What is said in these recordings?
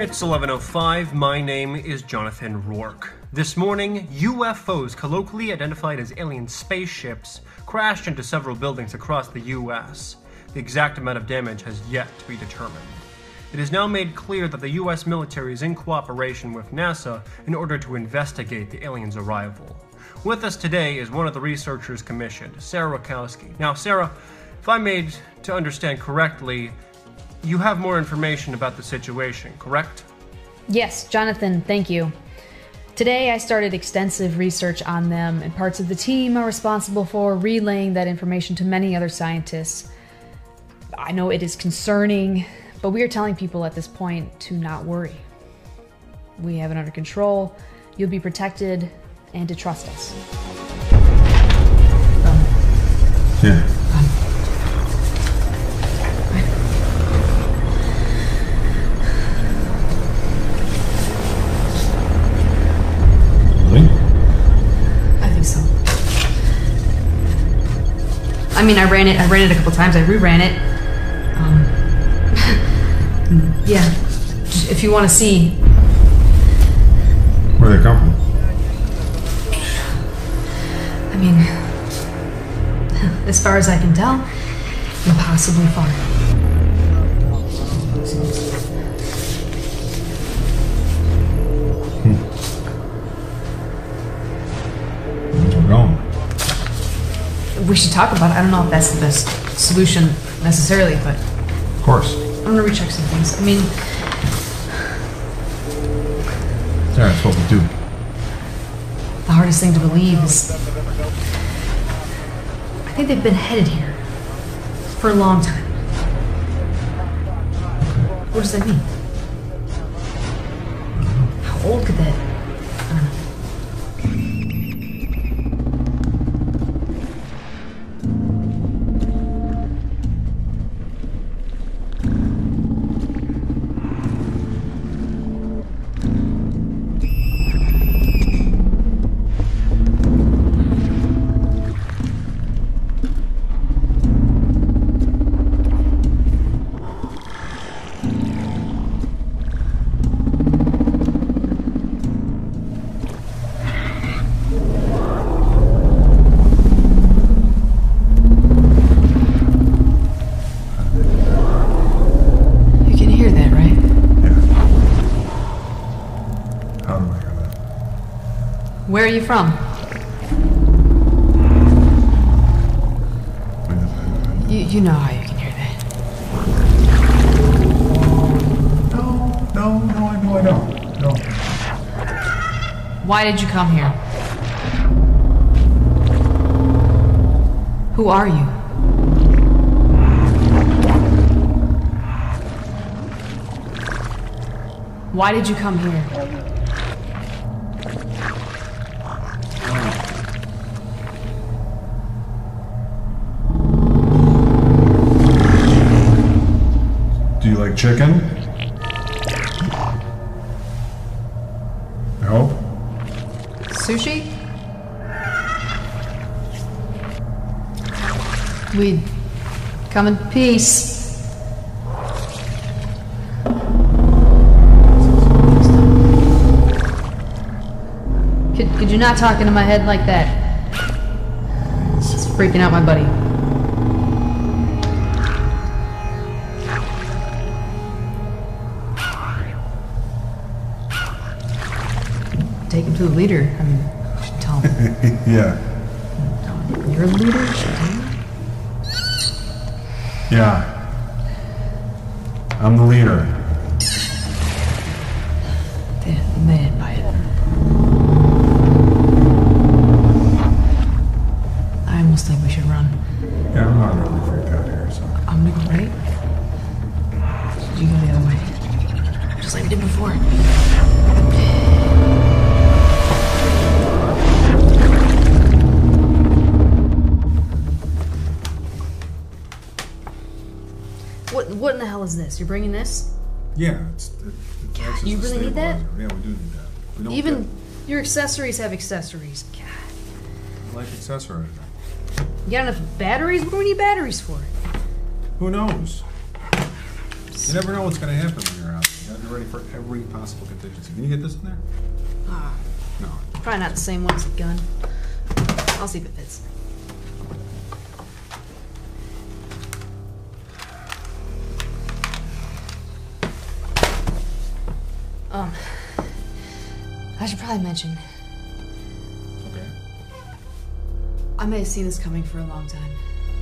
It's 11:05. My name is Jonathan Rourke. This morning, UFOs, colloquially identified as alien spaceships, crashed into several buildings across the U.S. The exact amount of damage has yet to be determined. It is now made clear that the U.S. military is in cooperation with NASA in order to investigate the aliens' arrival. With us today is one of the researchers commissioned, Sarah Rakowski. Now, Sarah, if I'm made to understand correctly, you have more information about the situation, correct? Yes, Jonathan, thank you. Today I started extensive research on them, and parts of the team are responsible for relaying that information to many other scientists. I know it is concerning, but we are telling people at this point to not worry. We have it under control, you'll be protected, and to trust us. Yeah. I mean, I ran it a couple times. I reran it. Yeah. If you want to see. Where they come from? I mean, as far as I can tell, impossibly far. Where's we going? We should talk about it. I don't know if that's the best solution necessarily, but... Of course. I'm gonna recheck some things. I mean... Yeah, that's what we do. The hardest thing to believe is... I think they've been headed here for a long time. What does that mean? How old could that... I don't know. Where are you from? You know how you can hear that. No, I don't. No. Why did you come here? Who are you? Why did you come here? Do you like chicken? I hope. Sushi? We come in peace. Could you not talk into my head like that? It's freaking out my buddy. Take him to the leader. I mean, you should tell him. Yeah. You're the leader? You should tell him. Yeah. I'm the leader. They didn't buy it. I almost think we should run. Yeah, I'm not really freaked out here, so. I'm gonna go right. You go the other way. Just like we did before. What in the hell is this? You're bringing this? Yeah, it's God, you really need that? Yeah, we do need that. We don't Even your accessories have accessories. God. I like accessories. You got enough batteries? What do we need batteries for? Who knows? You never know what's going to happen when you're out. You gotta be ready for every possible contingency. Can you get this in there? No. Probably not the same one as the gun. I'll see if it fits. I should probably mention, Okay. I may have seen this coming for a long time.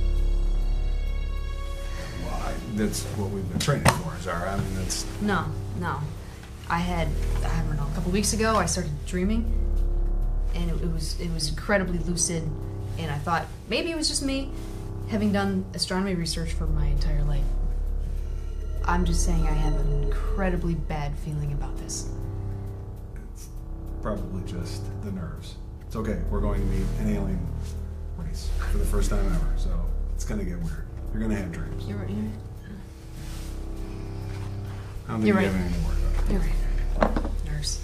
Well, that's what we've been training for, Zara. I mean, that's... No. I don't know, a couple weeks ago I started dreaming, and it was incredibly lucid, and I thought maybe it was just me, having done astronomy research for my entire life. I'm just saying I have an incredibly bad feeling about this. It's probably just the nerves. It's okay. We're going to meet an alien race for the first time ever, so it's going to get weird. You're going to have dreams. You're right. I don't think You're you right. have anything to worry about. You're right. Nerves.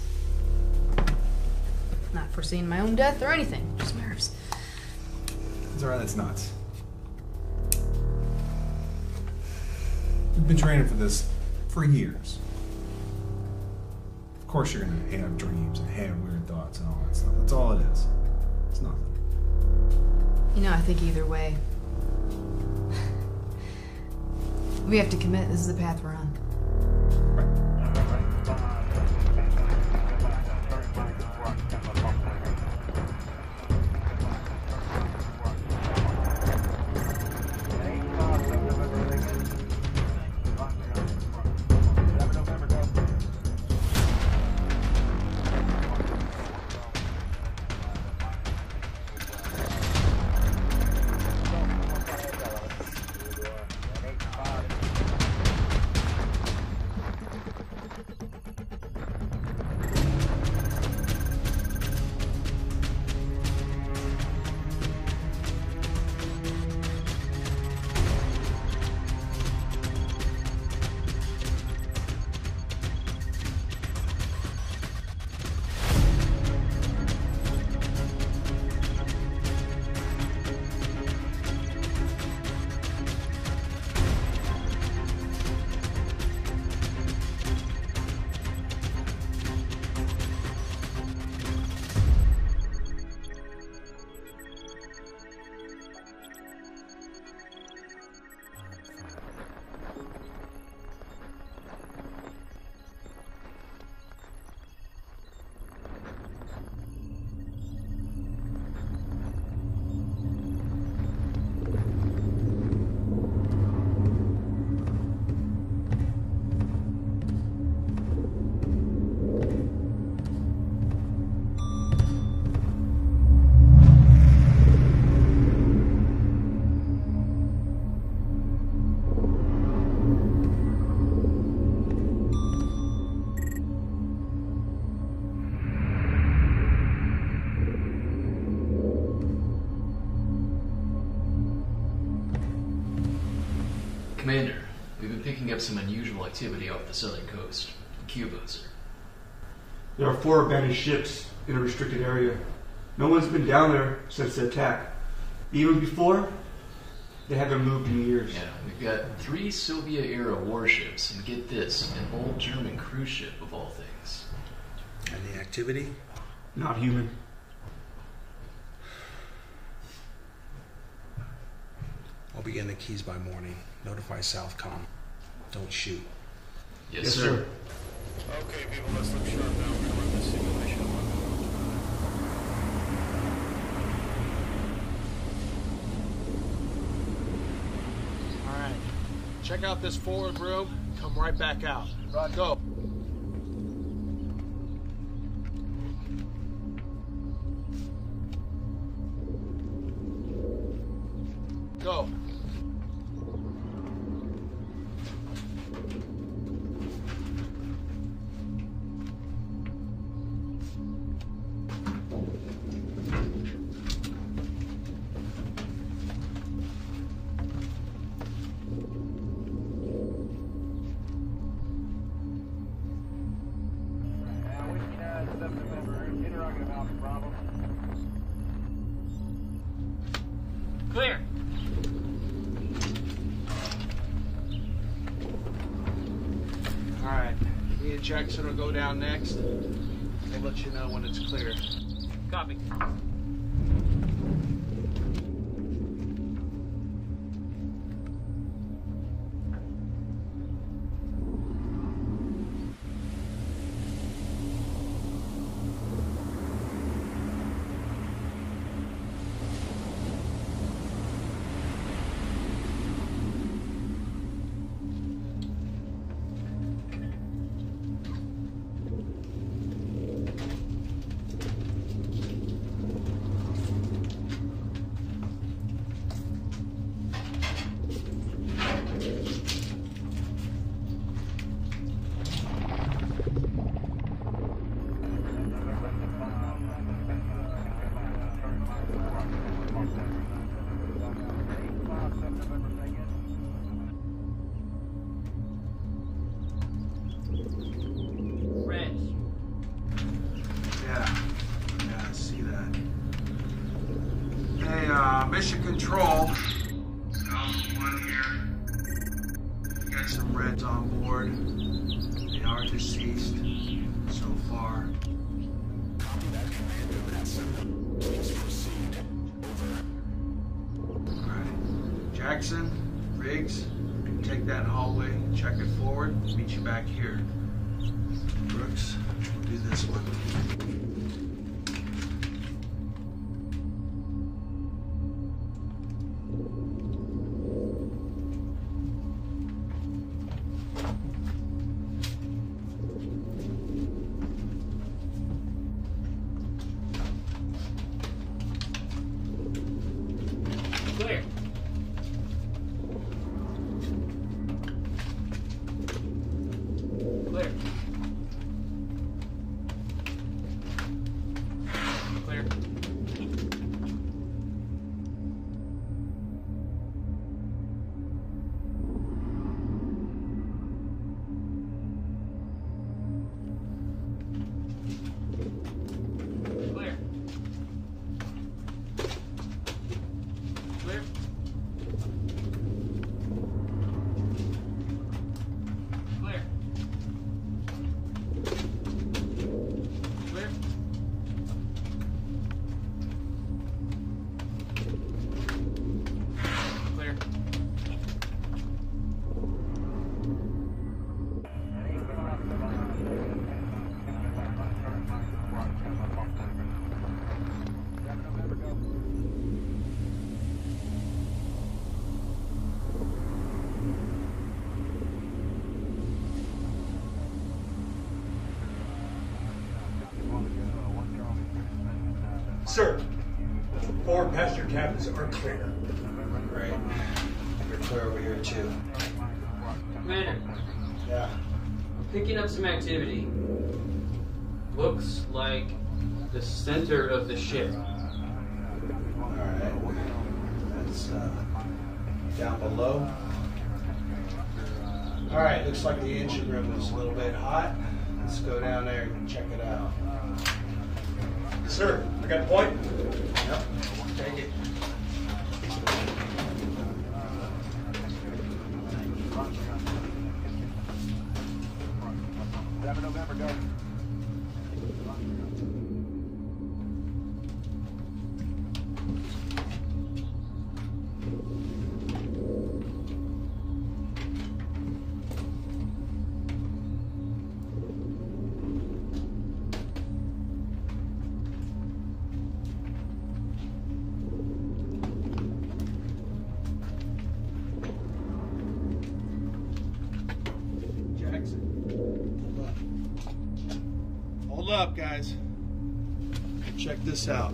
Not foreseeing my own death or anything, just nerves. Zara, that's nuts. We've been training for this for years. Of course you're going to have dreams and have weird thoughts and all that stuff. That's all it is. It's nothing. You know, I think either way, we have to commit. This is the path we're on. Commander, we've been picking up some unusual activity off the southern coast. Cuba, sir. There are 4 abandoned ships in a restricted area. No one's been down there since the attack. Even before, they haven't moved in years. Yeah, we've got 3 Soviet-era warships, and get this, an old German cruise ship of all things. And the activity? Not human. I'll be getting the keys by morning. Notify Southcom. Don't shoot. Yes, sir. Okay, people, let's look sharp now. We're gonna run this simulation. Alright. Check out this forward room. Come right back out. Go. Go. Clear. All right, Me and Jackson will go down next. We'll let you know when it's clear. Copy. Mission Control. Alpha 1 here. Got some Reds on board. They are deceased so far. Alright. Jackson, Riggs, take that hallway, check it forward, meet you back here. Brooks, we'll do this one. Clear. Clear. Clear. Clear. Clear. Clear. Clear. Clear. Sir, forward passenger cabins are clear. Great. You're clear over here too. Commander, Yeah. I'm picking up some activity. Looks like the center of the ship. Alright. That's down below. Alright, looks like the engine room is a little bit hot. Let's go down there and check it out. Sir, I got a point. Yep, take it. Hold up, guys. Check this out.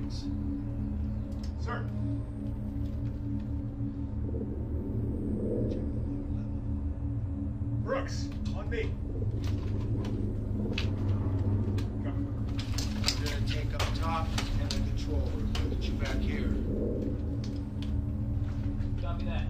Riggs. Sir. Brooks, on me. We're gonna take up top and the control room. We'll get you back here. Copy that.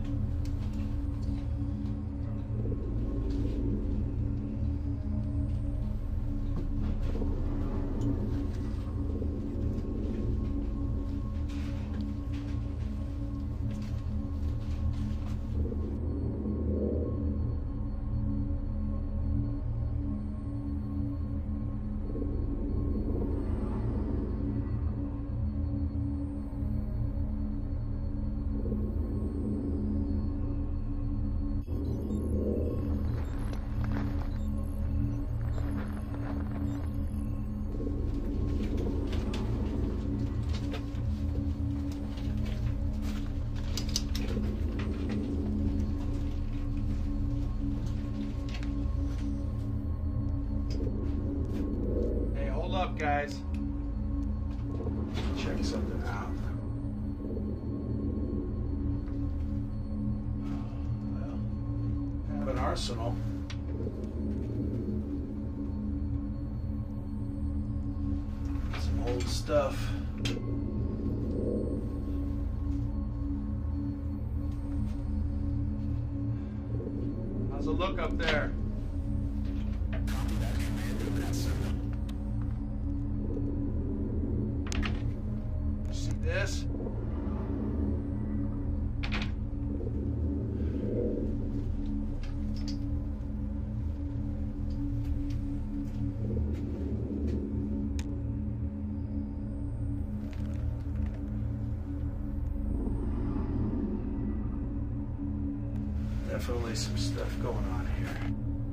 Hey, hold up, guys. Check something out. Well, have an arsenal. Some old stuff. How's it look up there? See this? Definitely some stuff going on here.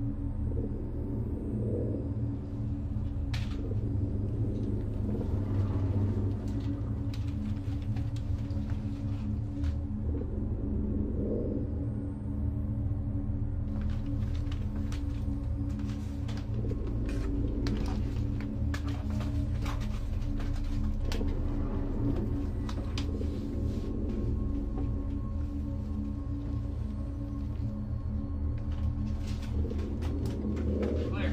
Clear.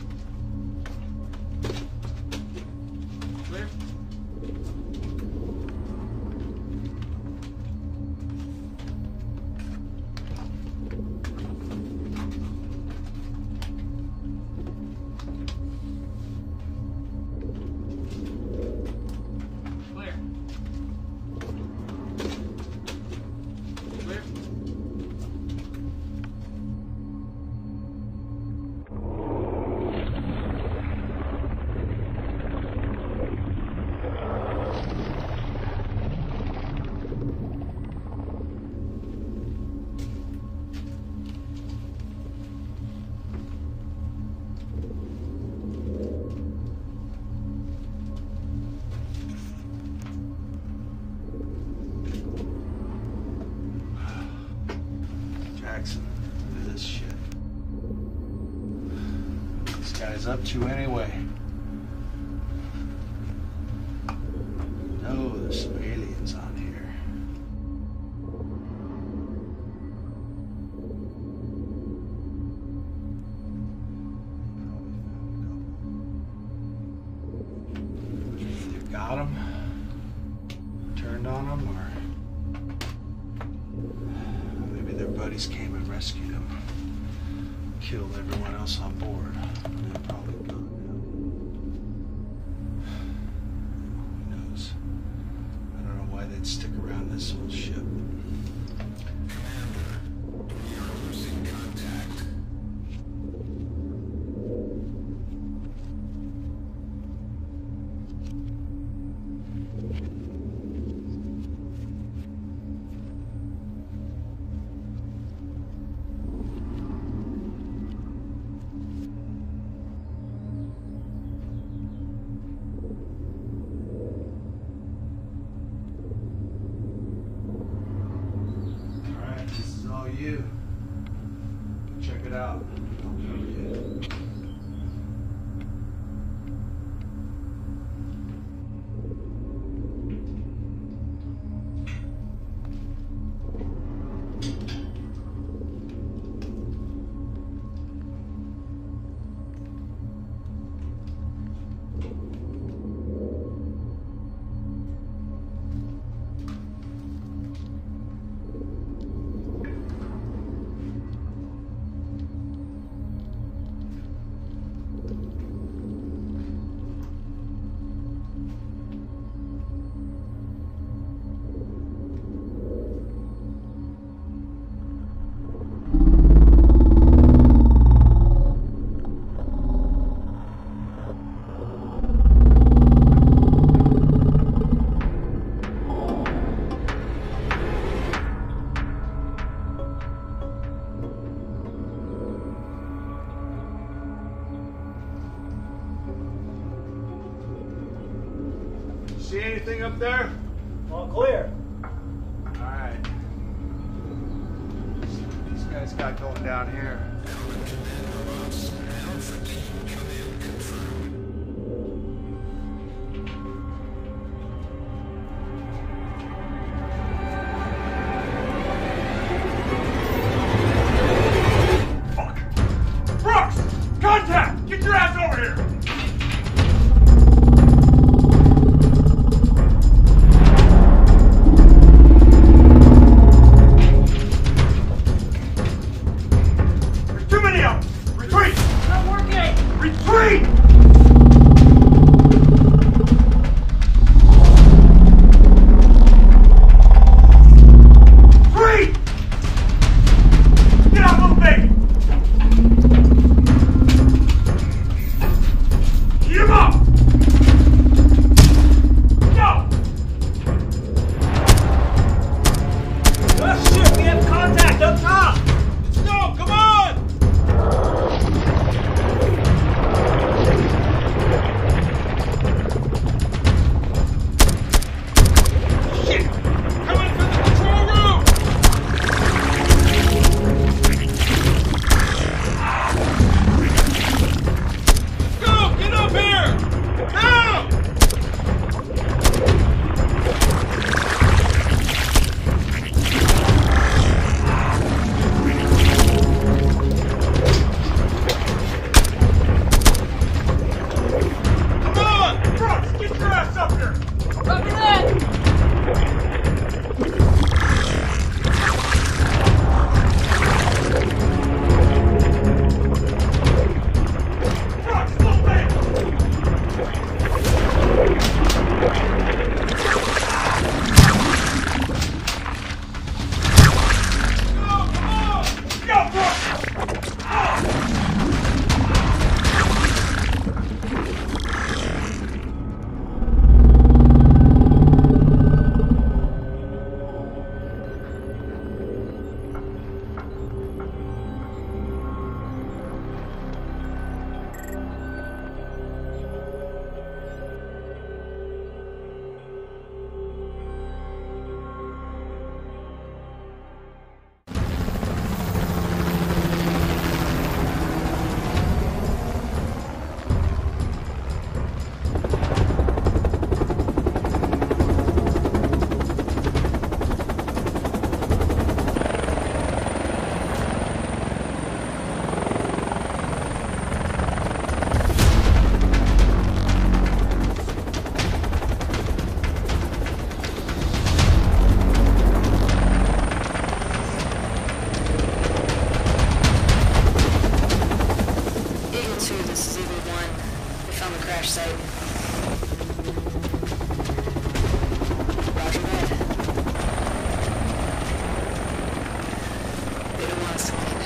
Clear? Clear. Clear? Jackson, look at this shit. What this guy's up to anyway. No, there's some aliens on here. Either got him, turned on him, or maybe their buddies came and rescued him. Killed everyone else on board. They're probably gone now. Who knows? I don't know why they'd stick around this old ship. Commander, we are losing contact. Alright, this is all you. Check it out. I'll cover you. See anything up there? All clear. Alright. These guys got going down here. Brooks! Contact! Get your ass over here! There's too many of them! Retreat! Not working! Retreat! Retreat! Get out, little baby! Eat him up! Go! Oh shit, we have contact up top! Let's go, come on! Shit! Coming from the control room! Go! Get up here! Now! Come on! Brooks, get your ass up here! Copy that! Brooks, little baby! Go, come on! Go, Brooks! Eagle 2, this is Eagle 1. We found the crash site. Roger that. They don't want us to leave.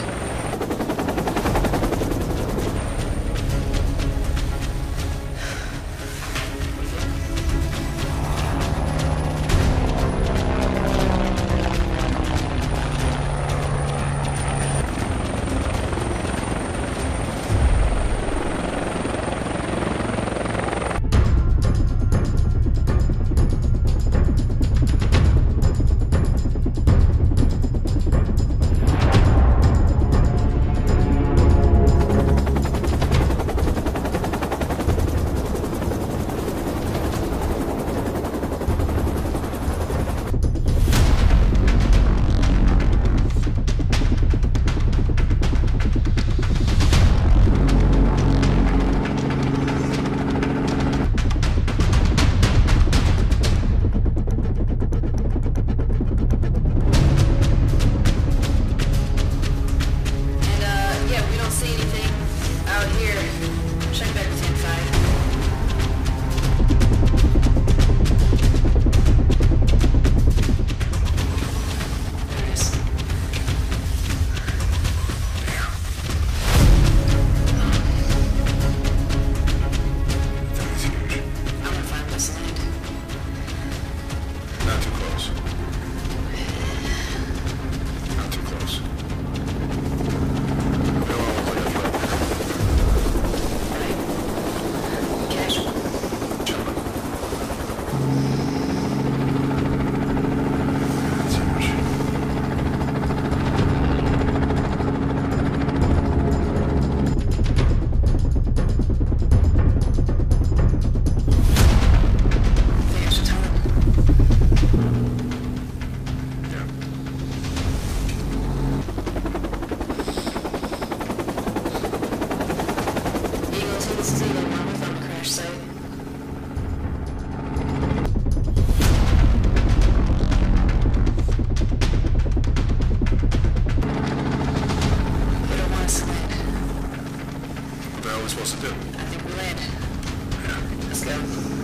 are we supposed to do? I think we land. Yeah. Let's go.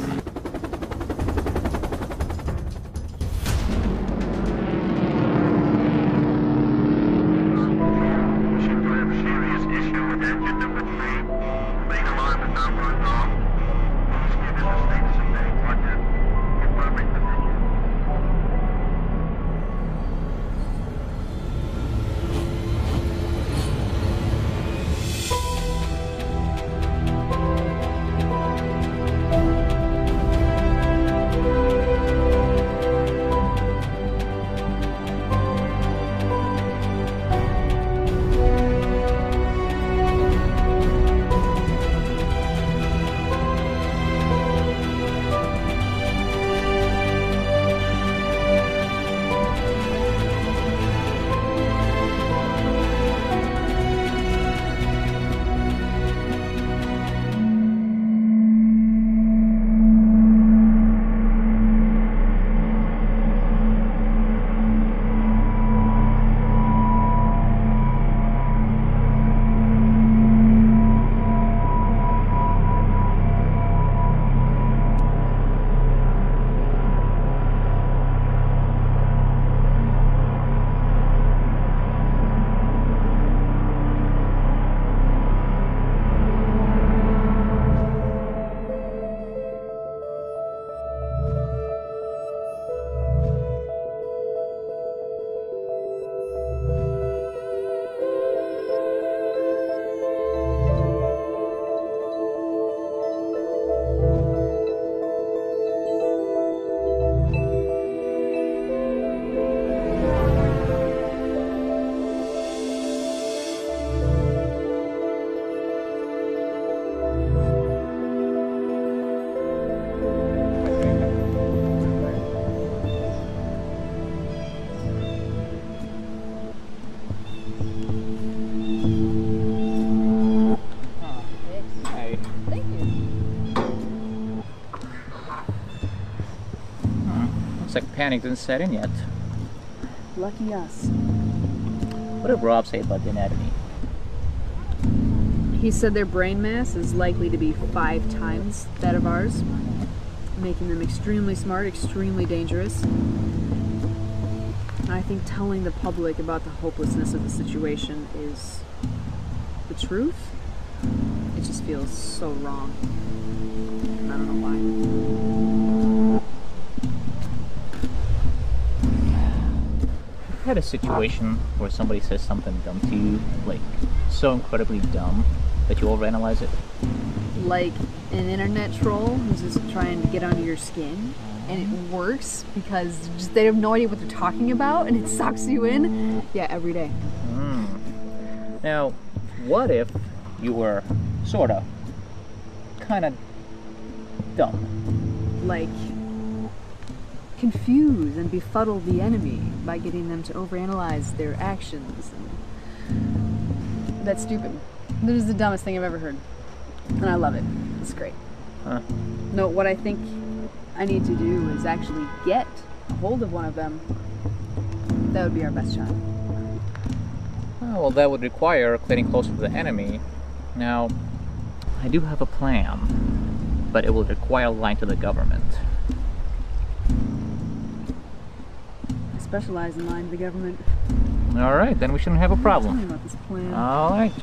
Looks like panic didn't set in yet. Lucky us. What did Rob say about the anatomy? He said their brain mass is likely to be 5 times that of ours, making them extremely smart, extremely dangerous. I think telling the public about the hopelessness of the situation is the truth. It just feels so wrong. And I don't know why. I've had a situation where somebody says something dumb to you, like so incredibly dumb that you overanalyze it. Like an internet troll who's just trying to get under your skin, and it works because just they have no idea what they're talking about, and it sucks you in. Yeah, every day. Now, what if you were sorta, kinda dumb? Like confuse and befuddle the enemy by getting them to overanalyze their actions. And that's stupid. That is the dumbest thing I've ever heard. And I love it. It's great. Huh. No, what I think I need to do is actually get a hold of one of them. That would be our best shot. Oh, well, that would require getting closer to the enemy. Now, I do have a plan, but it will require lying to the government. I specialize in lying to the government. Alright, then we shouldn't have a problem. Tell me about this plan. Alright.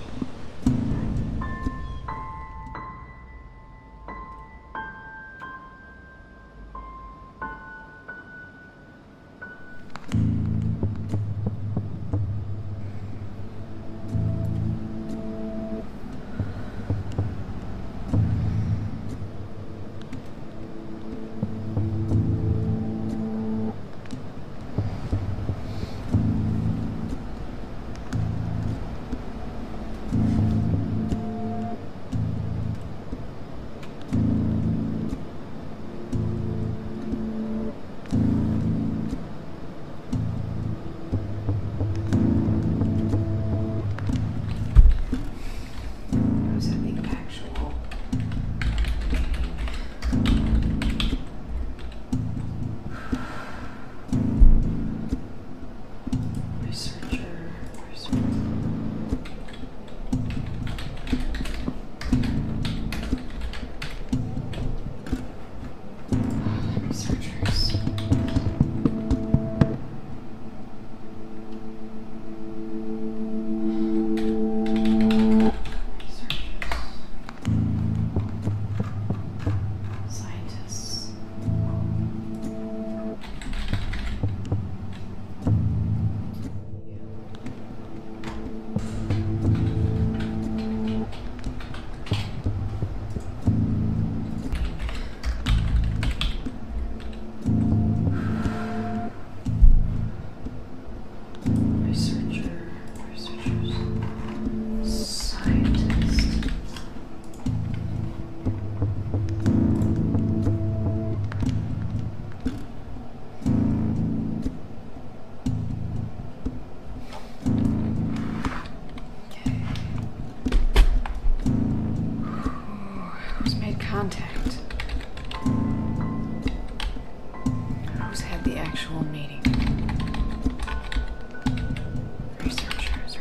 contact. Who's had the actual meeting? Researchers.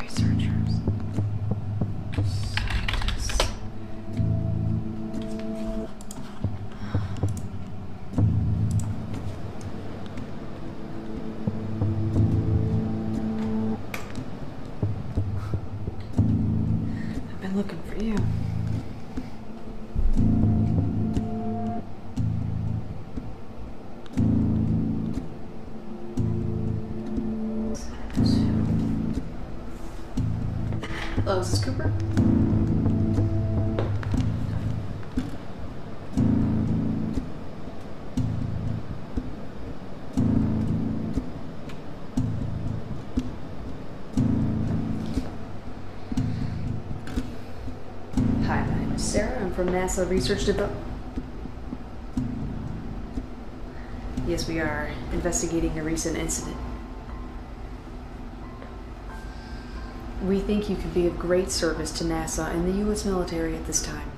Scientists. I've been looking for you. Hello, is this Cooper? Hi, my name is Sarah. I'm from NASA Research Development. Yes, we are investigating a recent incident. We think you could be of great service to NASA and the U.S. military at this time.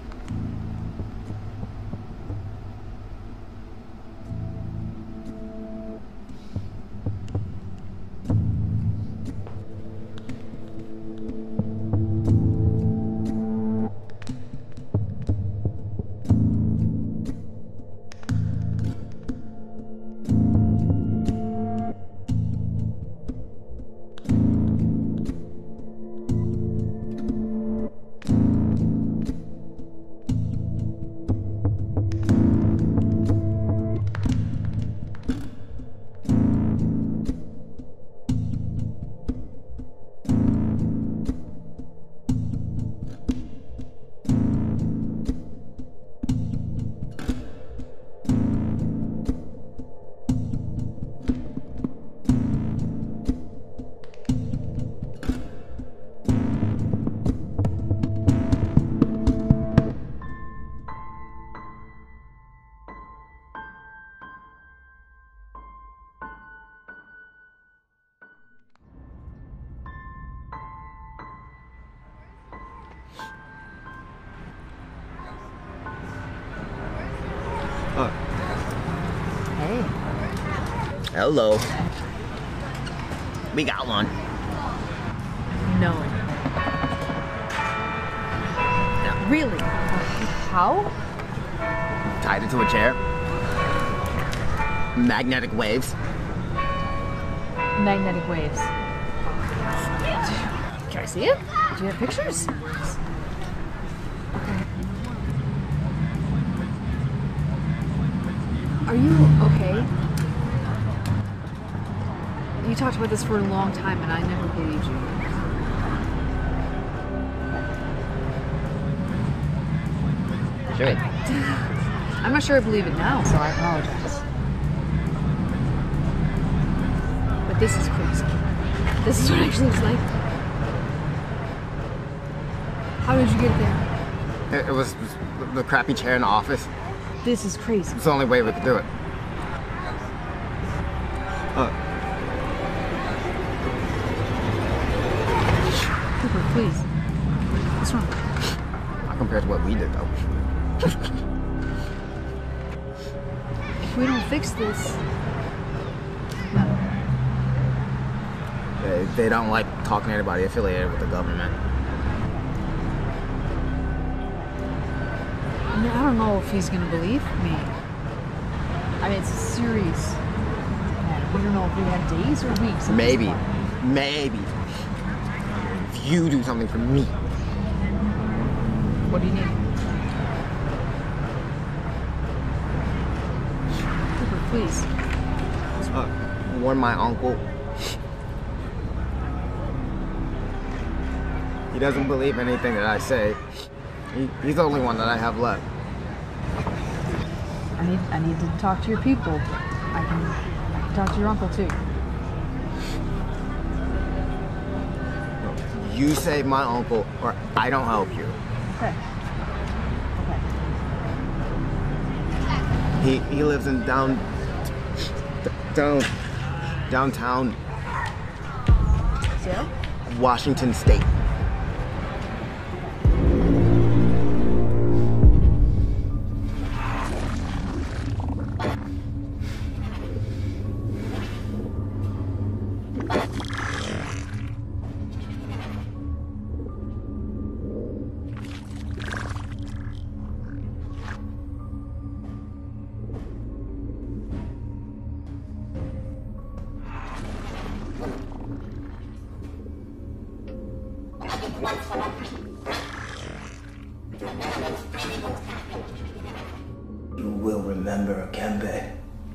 Hey. Hello. We got one. No. Really? How? Tied it to a chair. Magnetic waves. Magnetic waves. Can I see it? Do you have pictures? Are you okay? You talked about this for a long time and I never believed you. Sure. I'm not sure I believe it now, so I apologize. But this is crazy. This is what it actually looks like. How did you get there? It was the crappy chair in the office. This is crazy. It's the only way we could do it. Cooper, please. What's wrong? Not compared to what we did, though. If we don't fix this... They don't like talking to anybody affiliated with the government. I mean, I don't know if he's gonna believe me. I mean, it's a serious matter. We don't know if we have days or weeks. Maybe. If you do something for me. What do you need? Cooper, please. Warn my uncle. He doesn't believe anything that I say. He's the only one that I have left. I need to talk to your people. I can talk to your uncle too. You save my uncle, or I don't help you. Okay. He lives in downtown Sarah? Washington State. remember Akembe.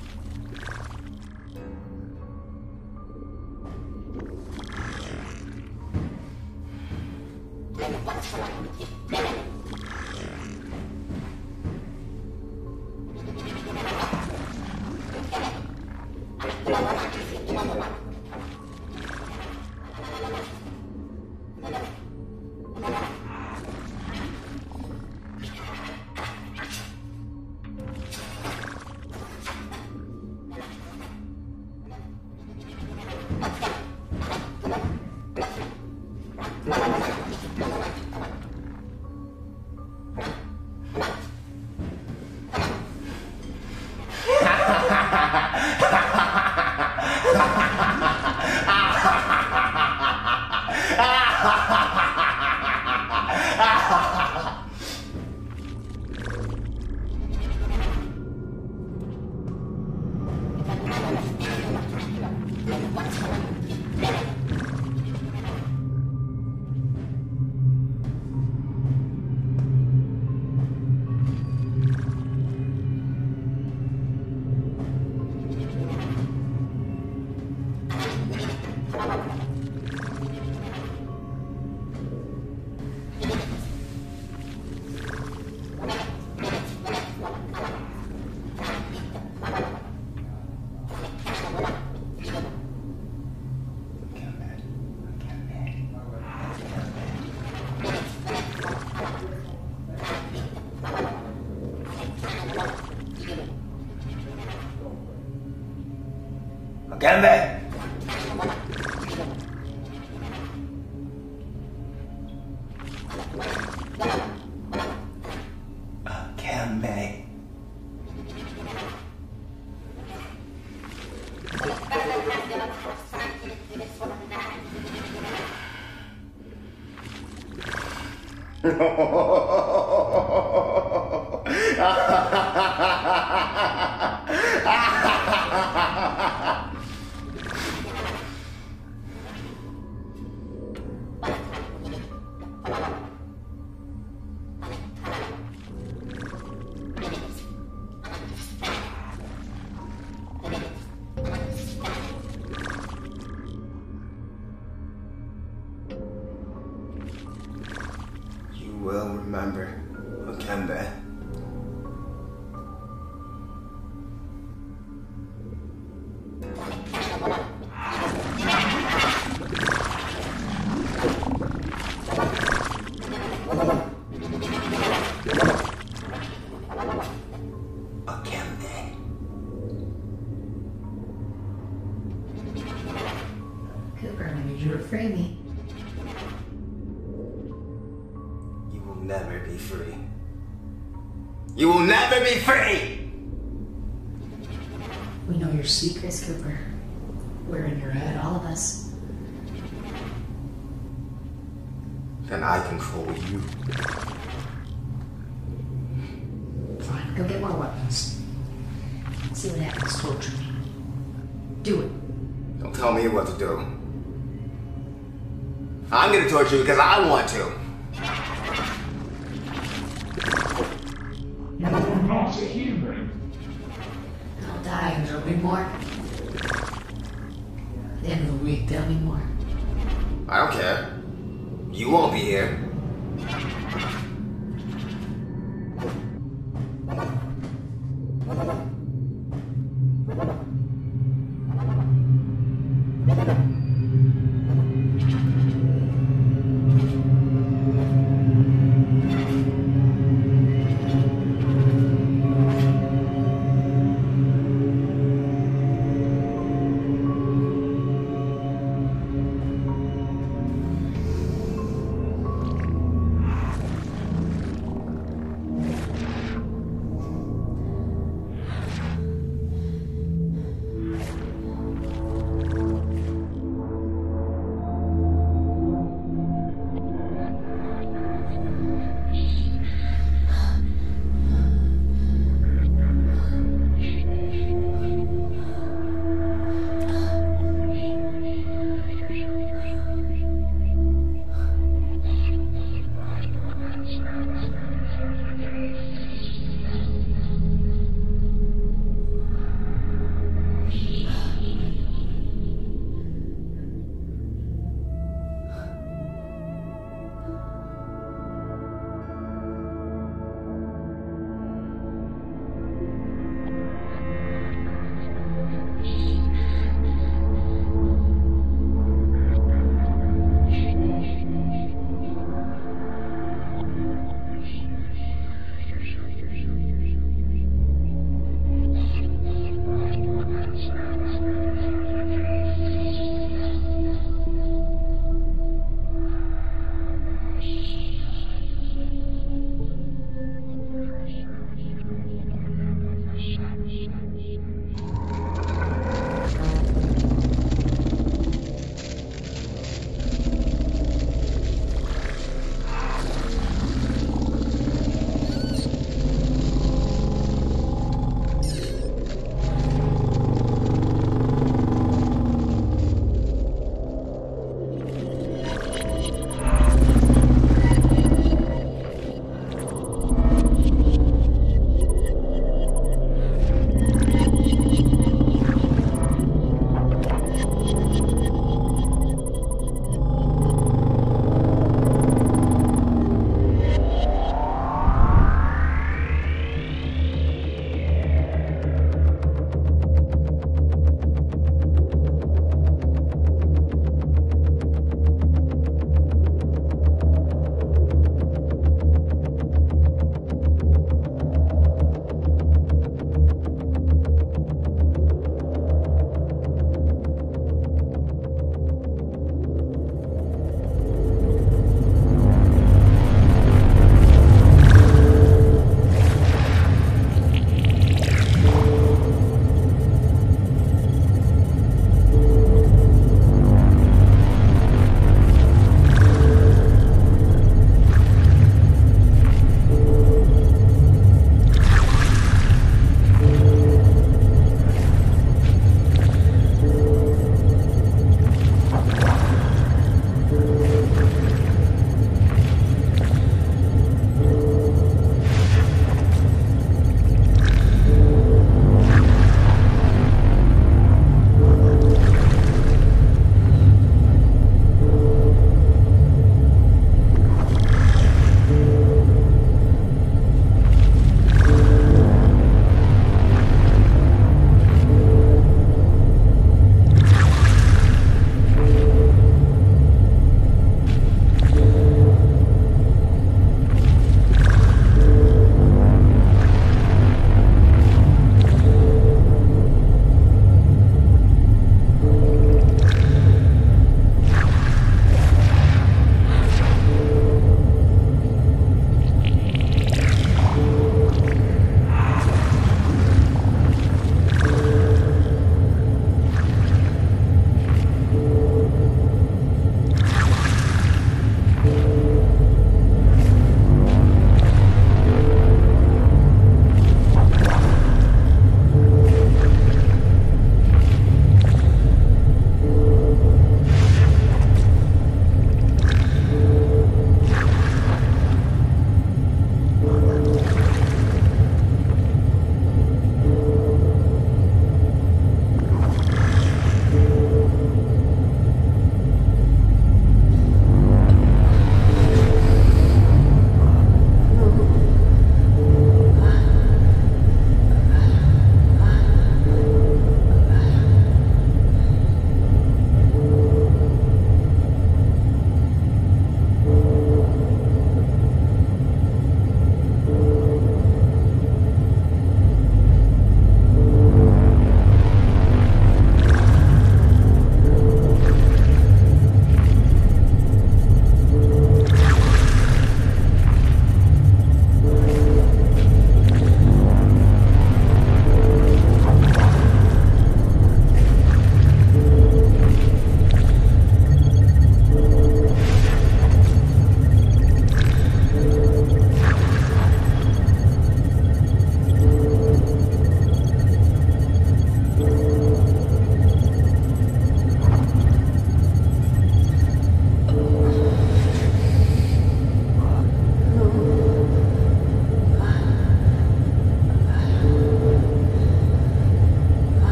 Akembe! Akembe. You will remember Akembe. Cooper, I need you to free me. You will never be free. You will never be free! We know your secrets, Cooper. We're in your head, all of us. Then I control you. Fine, go get more weapons. See what happens, torture me. Do it. Don't tell me what to do. I'm gonna torture you because I want to. You're not a human. I'll die and there'll be more. At the end of the week, there'll be more. I don't care. You won't be here.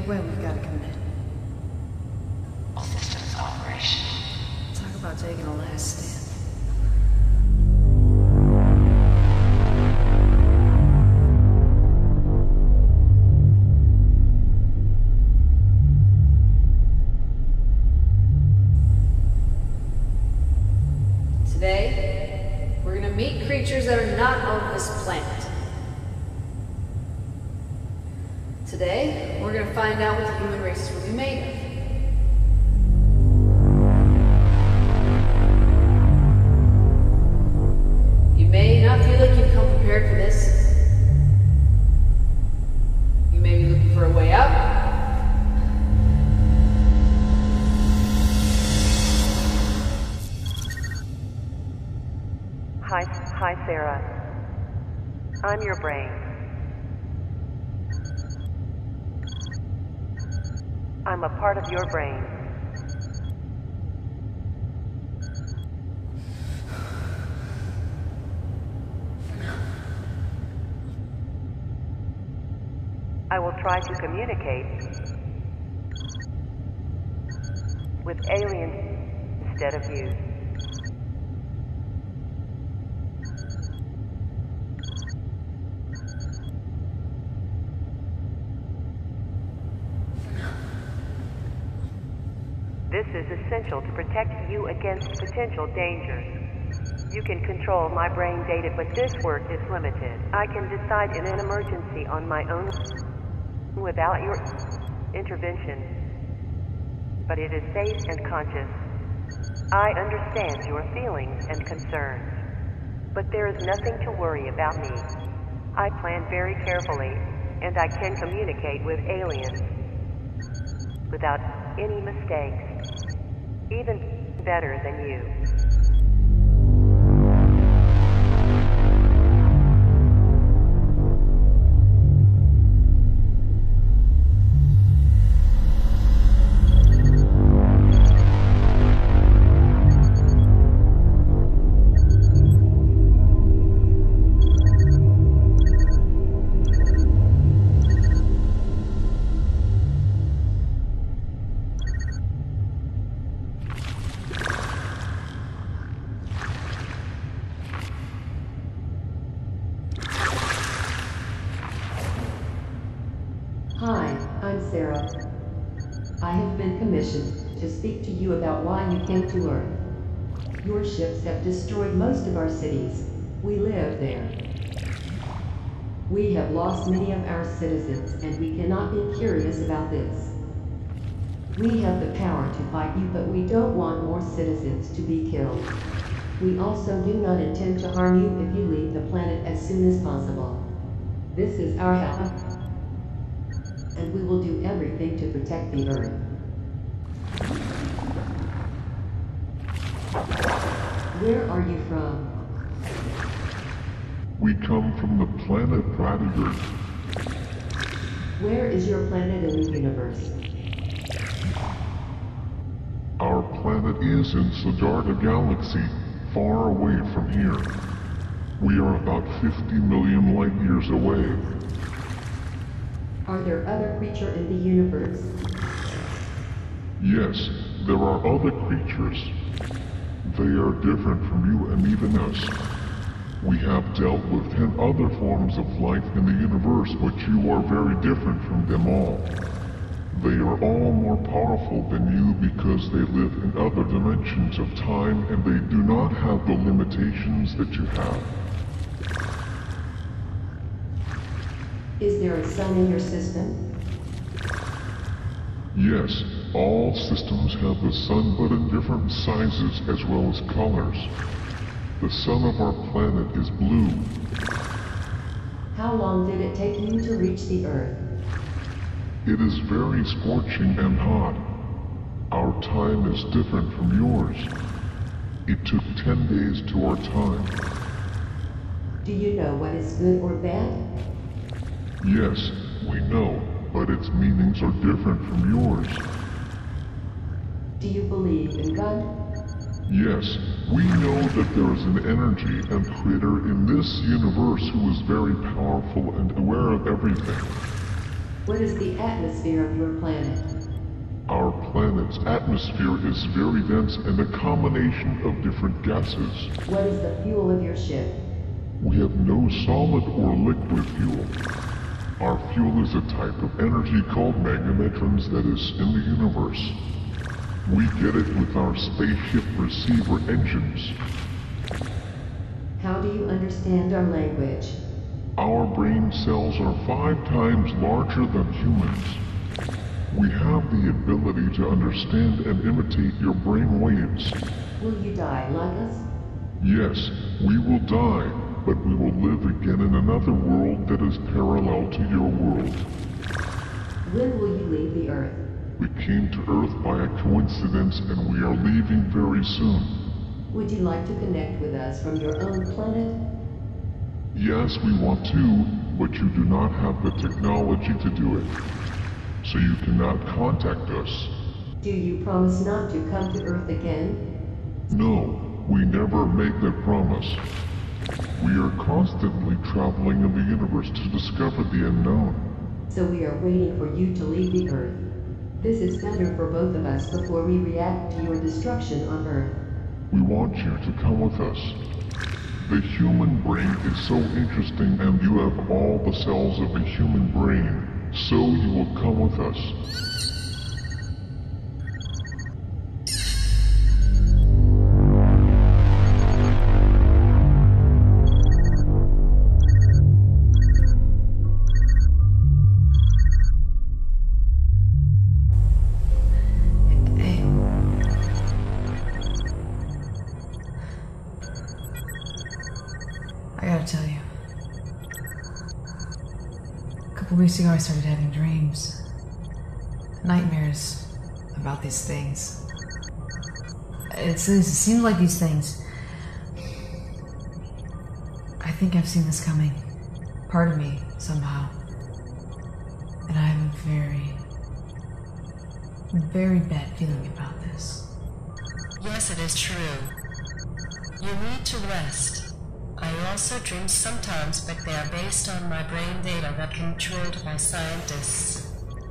Either way, we've got to commit. All systems operation. Talk about taking a last stand. Today, we're gonna meet creatures that are not on this planet. Today, we're gonna find out what the human race is really made of. You may not feel like you've come prepared for this. You may be looking for a way out. Hi, Sarah. I'm your brain. I'm a part of your brain. I will try to communicate with aliens instead of you. This is essential to protect you against potential dangers. You can control my brain data, but this work is limited. I can decide in an emergency on my own without your intervention. But it is safe and conscious. I understand your feelings and concerns. But there is nothing to worry about me. I plan very carefully, and I can communicate with aliens without any mistakes. Even better than you. Hi, I'm Sarah. I have been commissioned to speak to you about why you came to Earth. Your ships have destroyed most of our cities. We live there. We have lost many of our citizens, and we cannot be curious about this. We have the power to fight you, but we don't want more citizens to be killed. We also do not intend to harm you if you leave the planet as soon as possible. This is our house, and we will do everything to protect the Earth. Where are you from? We come from the planet Predator. Where is your planet in the universe? Our planet is in Siddhartha Galaxy, far away from here. We are about 50 million light years away. Are there other creatures in the universe? Yes, there are other creatures. They are different from you and even us. We have dealt with 10 other forms of life in the universe, but you are very different from them all. They are all more powerful than you because they live in other dimensions of time and they do not have the limitations that you have. Is there a sun in your system? Yes, all systems have the sun, but in different sizes as well as colors. The sun of our planet is blue. How long did it take you to reach the Earth? It is very scorching and hot. Our time is different from yours. It took 10 days to our time. Do you know what is good or bad? Yes, we know, but its meanings are different from yours. Do you believe in God? Yes, we know that there is an energy and creator in this universe who is very powerful and aware of everything. What is the atmosphere of your planet? Our planet's atmosphere is very dense and a combination of different gases. What is the fuel of your ship? We have no solid or liquid fuel. Our fuel is a type of energy called magnetrons that is in the universe. We get it with our spaceship receiver engines. How do you understand our language? Our brain cells are 5 times larger than humans. We have the ability to understand and imitate your brain waves. Will you die like us? Yes, we will die, but we will live again in another world that is parallel to your world. When will you leave the Earth? We came to Earth by a coincidence and we are leaving very soon. Would you like to connect with us from your own planet? Yes, we want to, but you do not have the technology to do it. So you cannot contact us. Do you promise not to come to Earth again? No, we never make that promise. We are constantly traveling in the universe to discover the unknown. So we are waiting for you to leave the Earth. This is better for both of us before we react to your destruction on Earth. We want you to come with us. The human brain is so interesting and you have all the cells of a human brain, so you will come with us. I gotta tell you. A couple weeks ago I started having dreams. Nightmares about these things. It seems like these things. I think I've seen this coming. Part of me, somehow. And I have a very bad feeling about this. Yes, it is true. You need to rest. I also dream sometimes, but they are based on my brain data that controlled by scientists.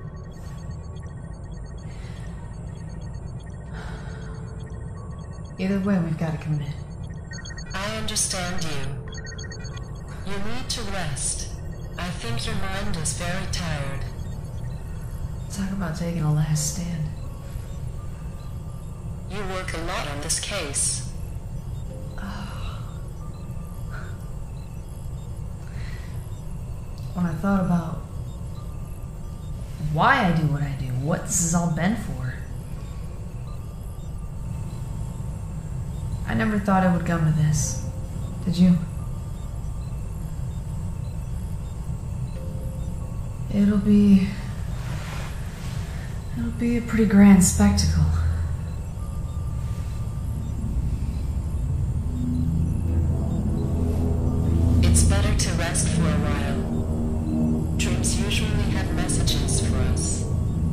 Either way, we've got to commit. I understand you. You need to rest. I think your mind is very tired. Talk about taking a last stand. You work a lot on this case. When I thought about why I do what I do, what this has all been for, I never thought it would come to this. Did you? It'll be a pretty grand spectacle. It's better to rest for a while. Dreams usually have messages for us.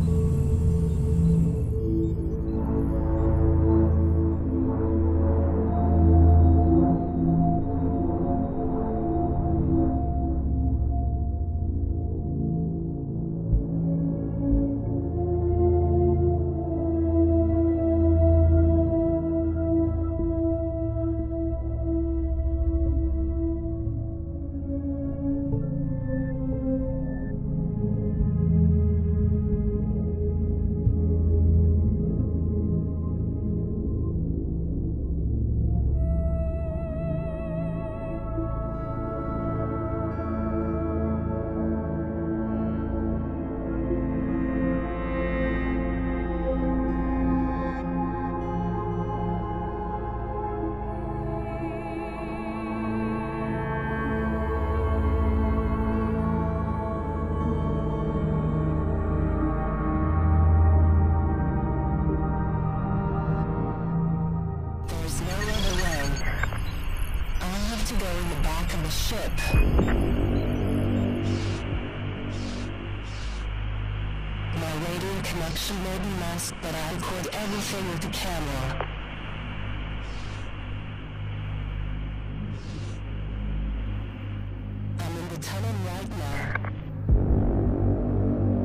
To go in the back of the ship. My radio connection may be messed, but I record everything with the camera. I'm in the tunnel right now.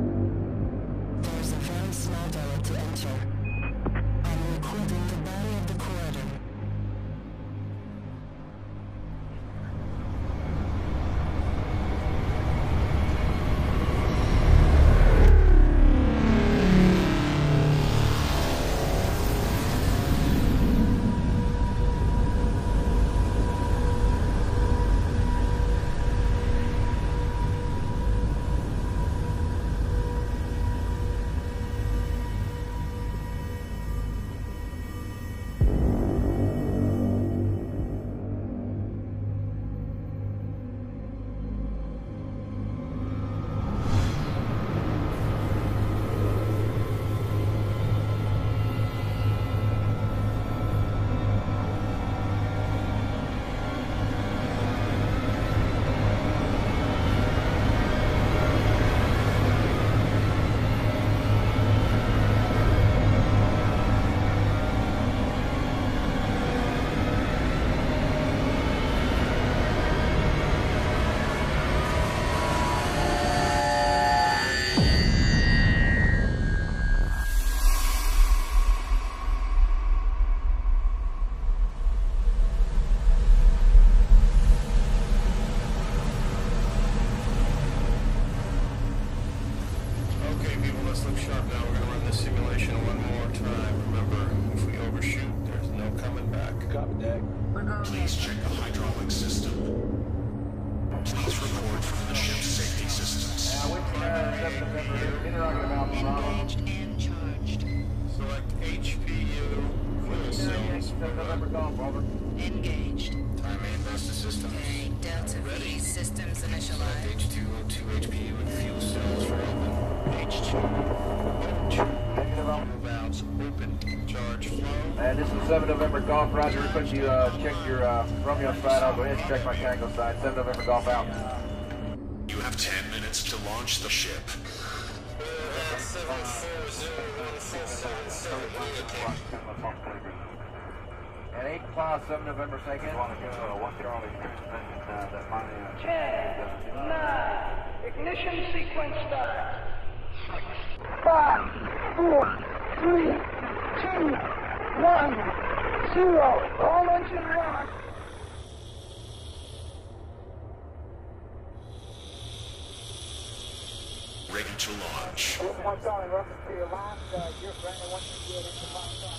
check. Copy, Deck. Please check the hydraulic system. Please report from the ship's safety systems. Engaged and charged. Select HPU fuel cells. Engaged. Time main buster systems. Okay, Delta V systems initialized. H2O2 HPU and fuel cells for open. H2O2 valves open. Charge flow. And this is 7 November Golf. Roger, request you check your Romeo side. I'll go ahead and check my Tango side. 7 November Golf out. You have 10 minutes to launch the ship. And 8 7 November 2nd. 1 Charlie. Check. 9. Ignition sequence start. 5, 4, 3, 2, 1, 0. All engine locked. Ready to launch. One Charlie, reference to your last, you're friendly once you get into my side.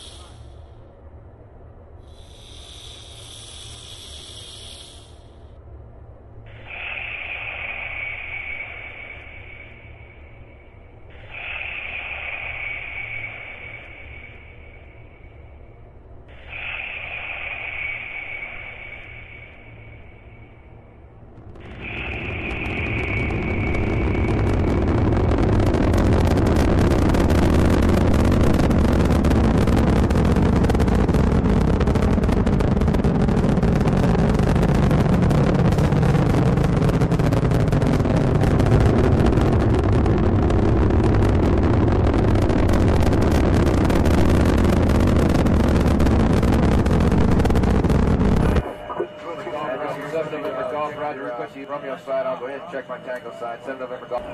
Romeo side, I'll go ahead and check my Tango side. 7 November Golf.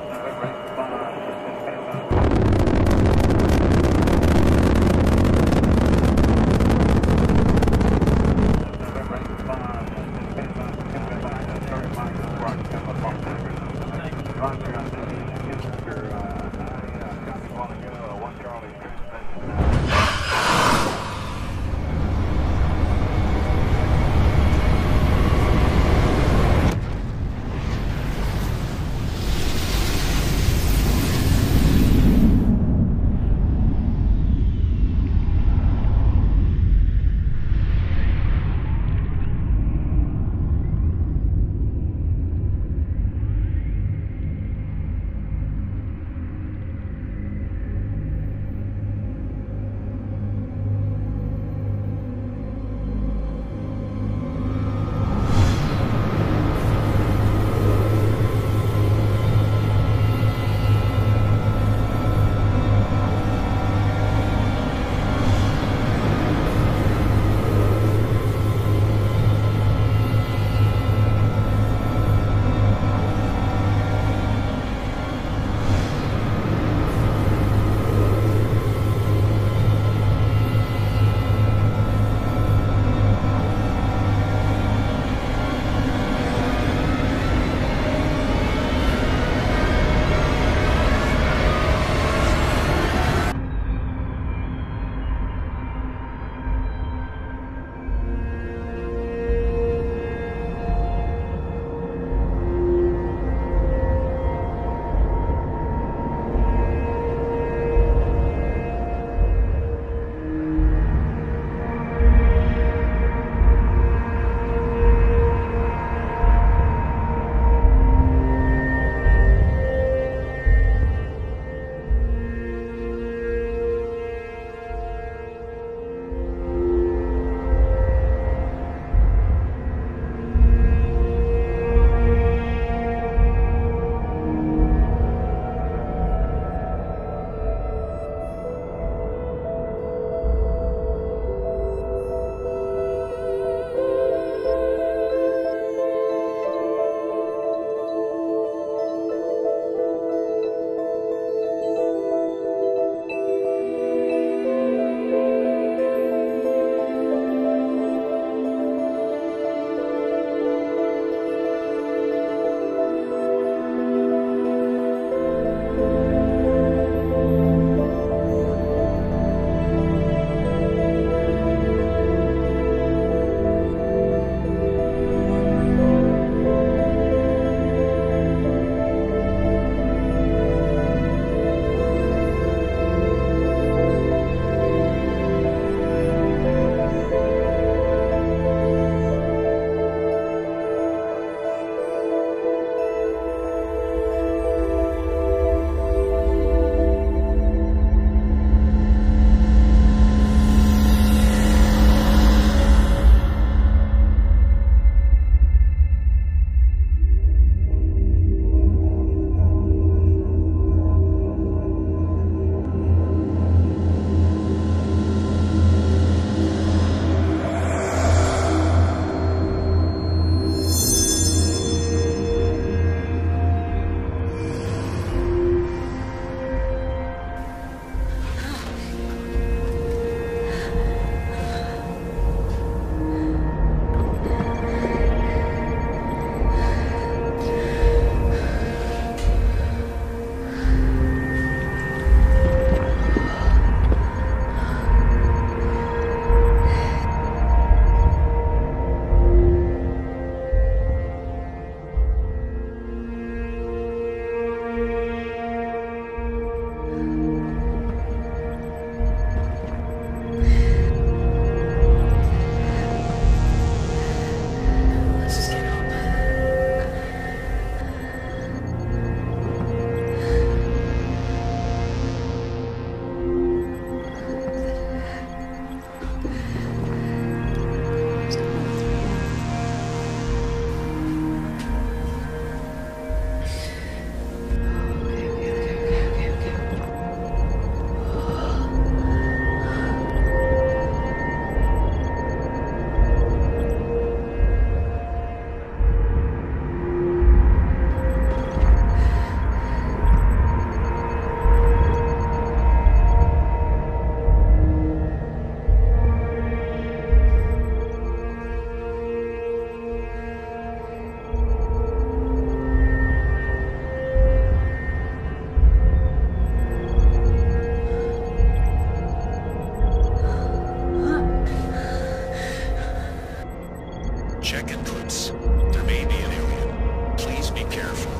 Check inputs. There may be an alien. Please be careful.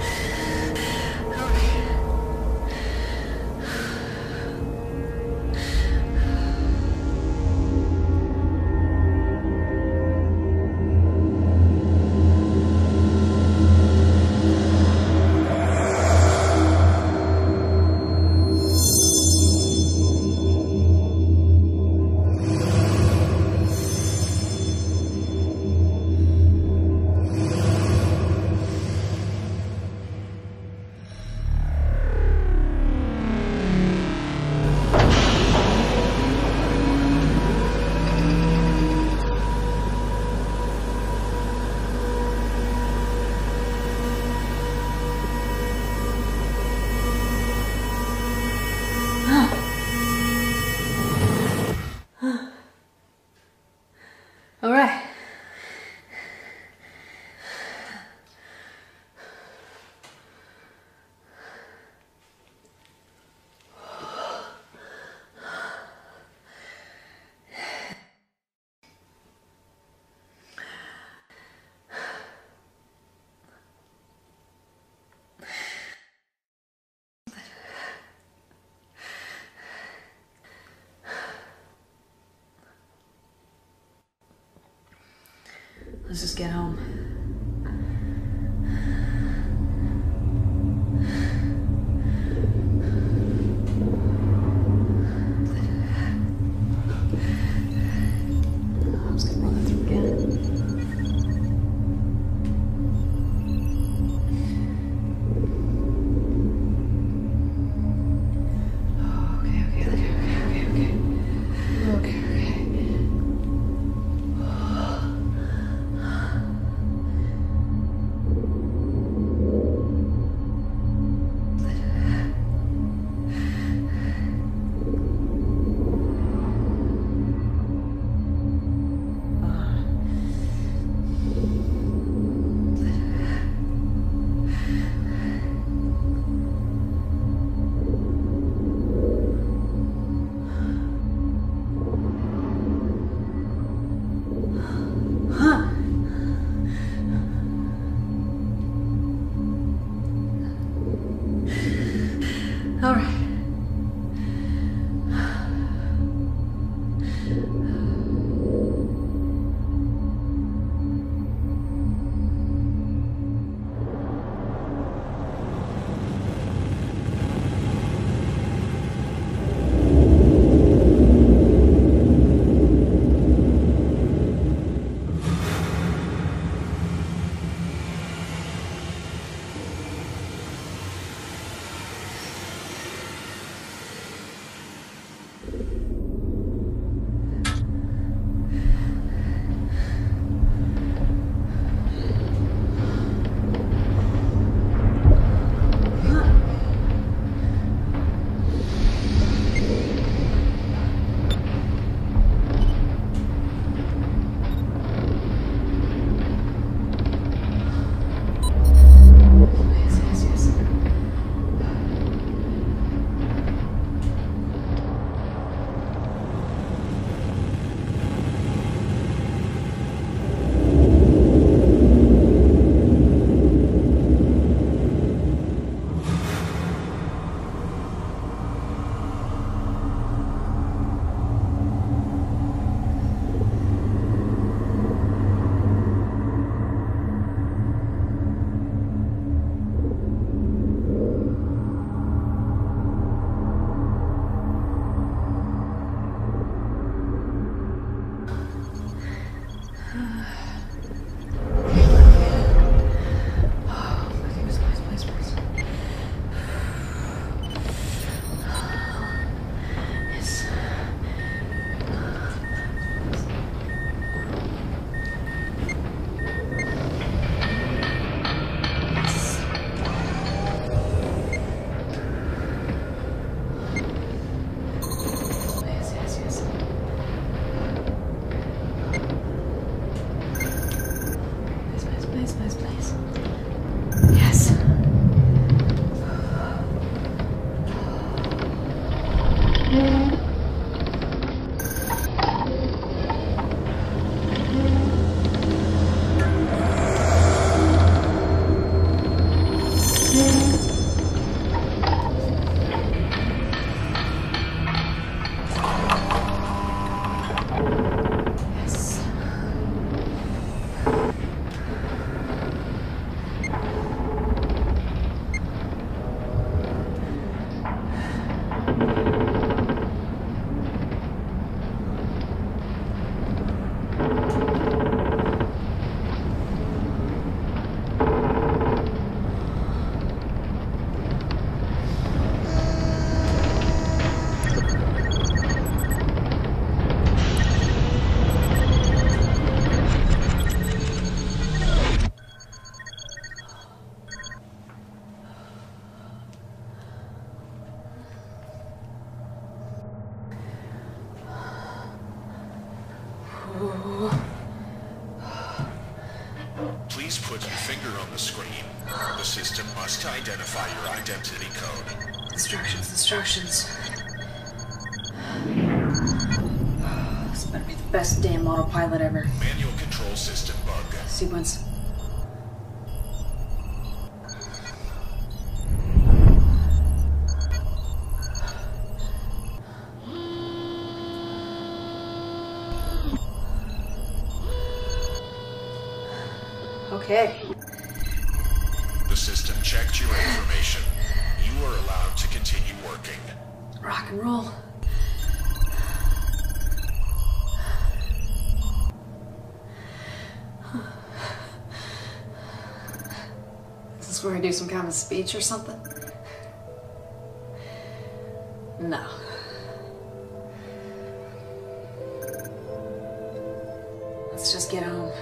All right. Let's just get home. I'm just gonna run that through again. All right. appear on the screen. The system must identify your identity code. Instructions. This better be the best damn autopilot ever. Manual control system bug. Sequence. Okay. The system checked your information. You are allowed to continue working. Rock and roll. Is this where I do some kind of speech or something? No. Let's just get home.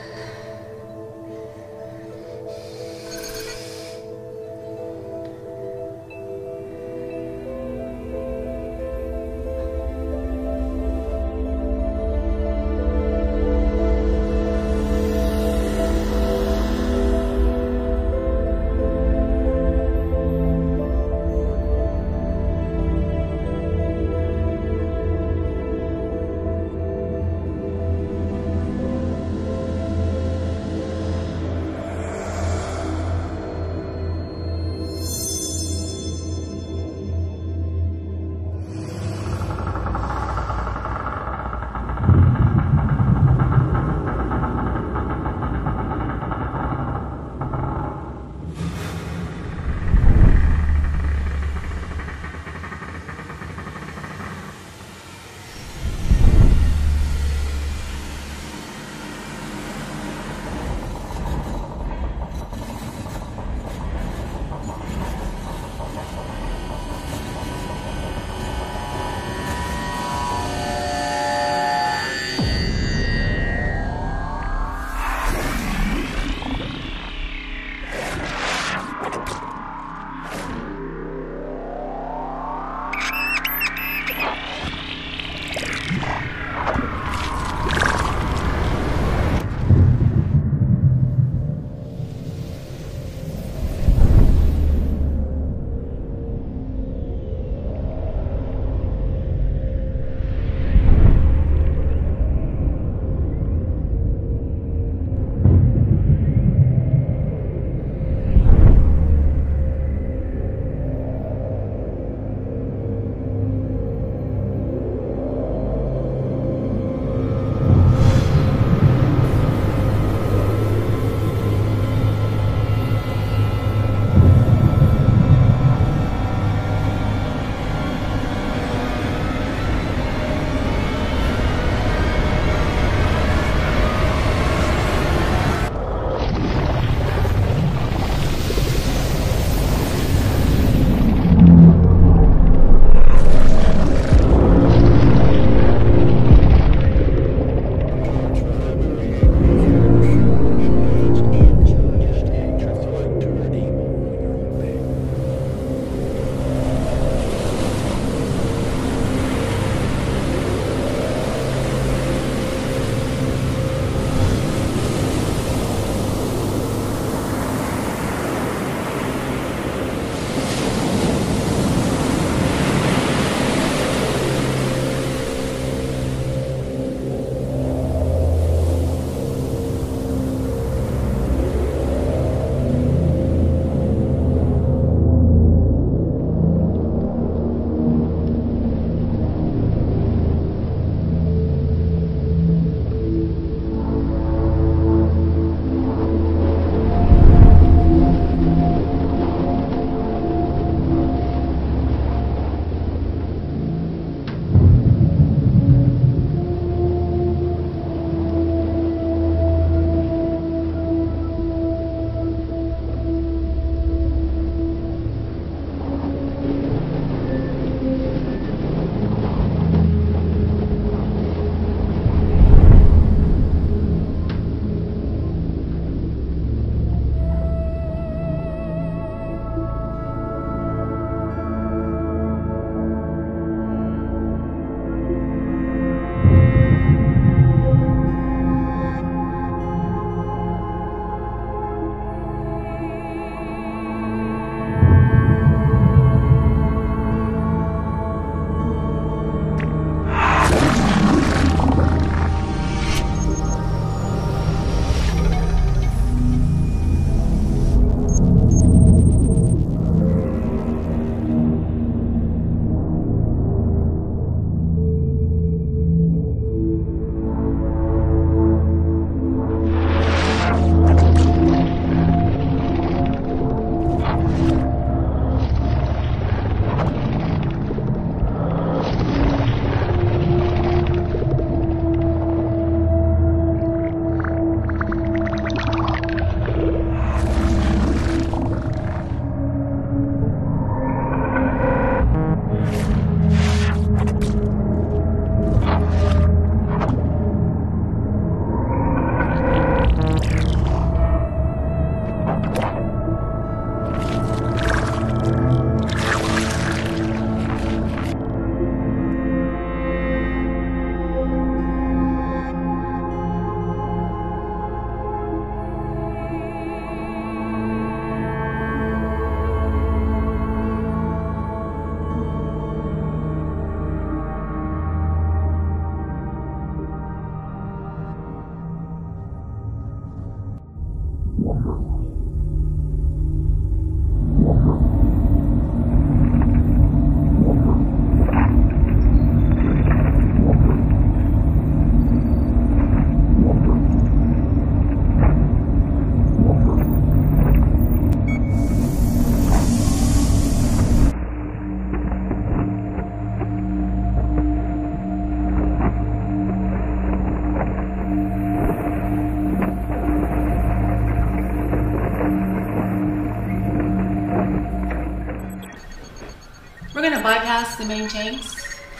We're gonna bypass the main tanks.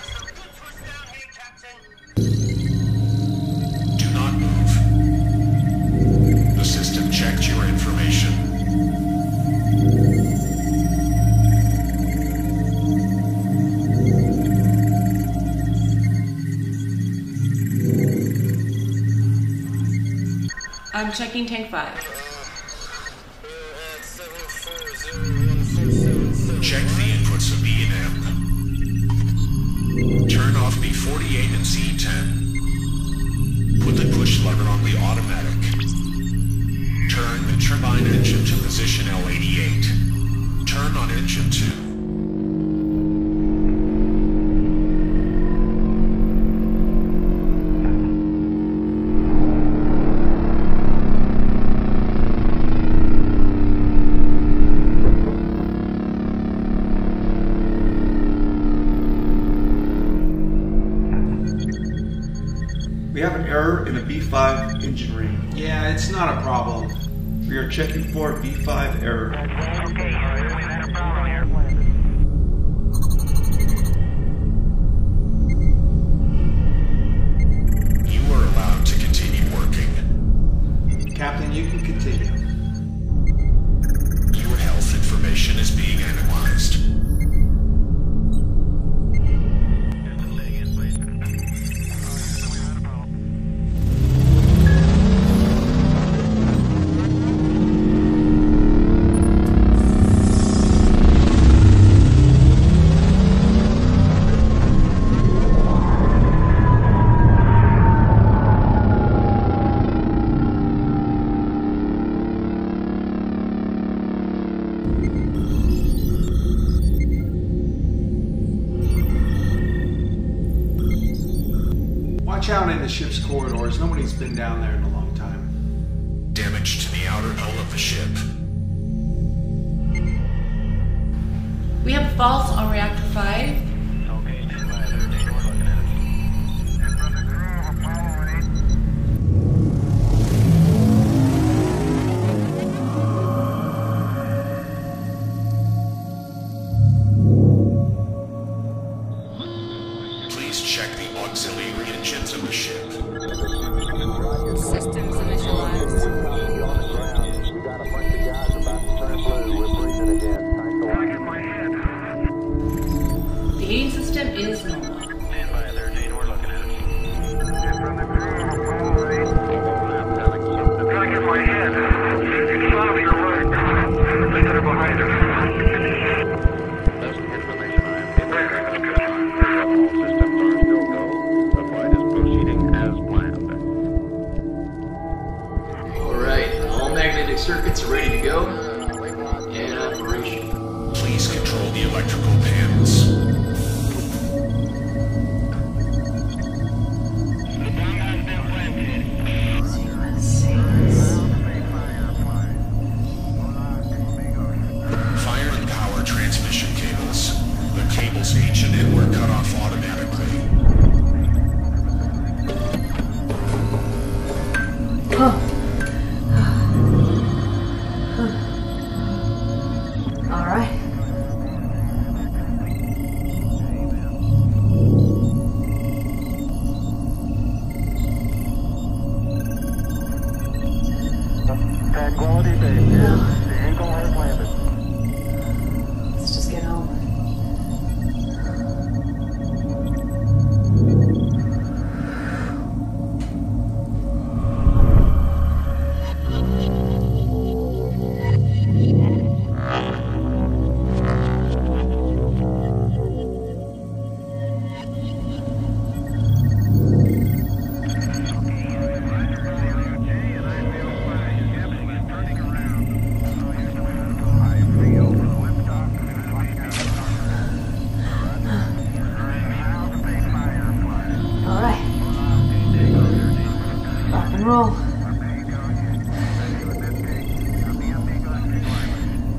Do not move. The system checked your information. I'm checking tank 5. Check the inputs of B&M. Turn off B48 and C10. Put the push lever on the automatic. Turn the turbine engine to position L88. Turn on engine 2. We have an error in the B5 engine ring. Yeah, it's not a problem. We are checking for B5 error. Okay, we had a problem here. You are allowed to continue working. Captain, you can continue. Your health information is being analyzed. Watch out in the ship's corridors. Nobody's been down there in a long time. Damage to the outer hull of the ship. We have a false on reactor 5. Please check the auxiliary engines of the ship. Systems initialized. We got a bunch of guys about to turn blue. We're breathing again. Target my head. The heating system is normal. Stand by 13, we're looking at it. From the crew, target my head. It's out of your way. Instead of behind us. That's the information I am getting. All systems are still go. The flight is proceeding as planned. Alright, all magnetic circuits are ready to go. In operation. Please control the electrical panels. Fire and power transmission cables. The cables H and N were cut off automatically. All right. Tranquility Base. The Eagle has landed. Let's just get home. Roger,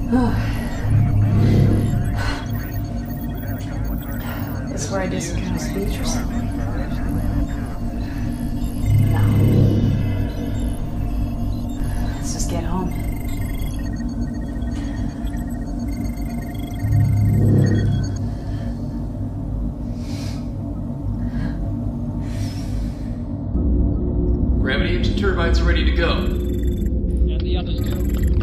That's where I do some kind of speech or something. No. Let's just get home. Gravity engine turbines are ready to go. And the others do.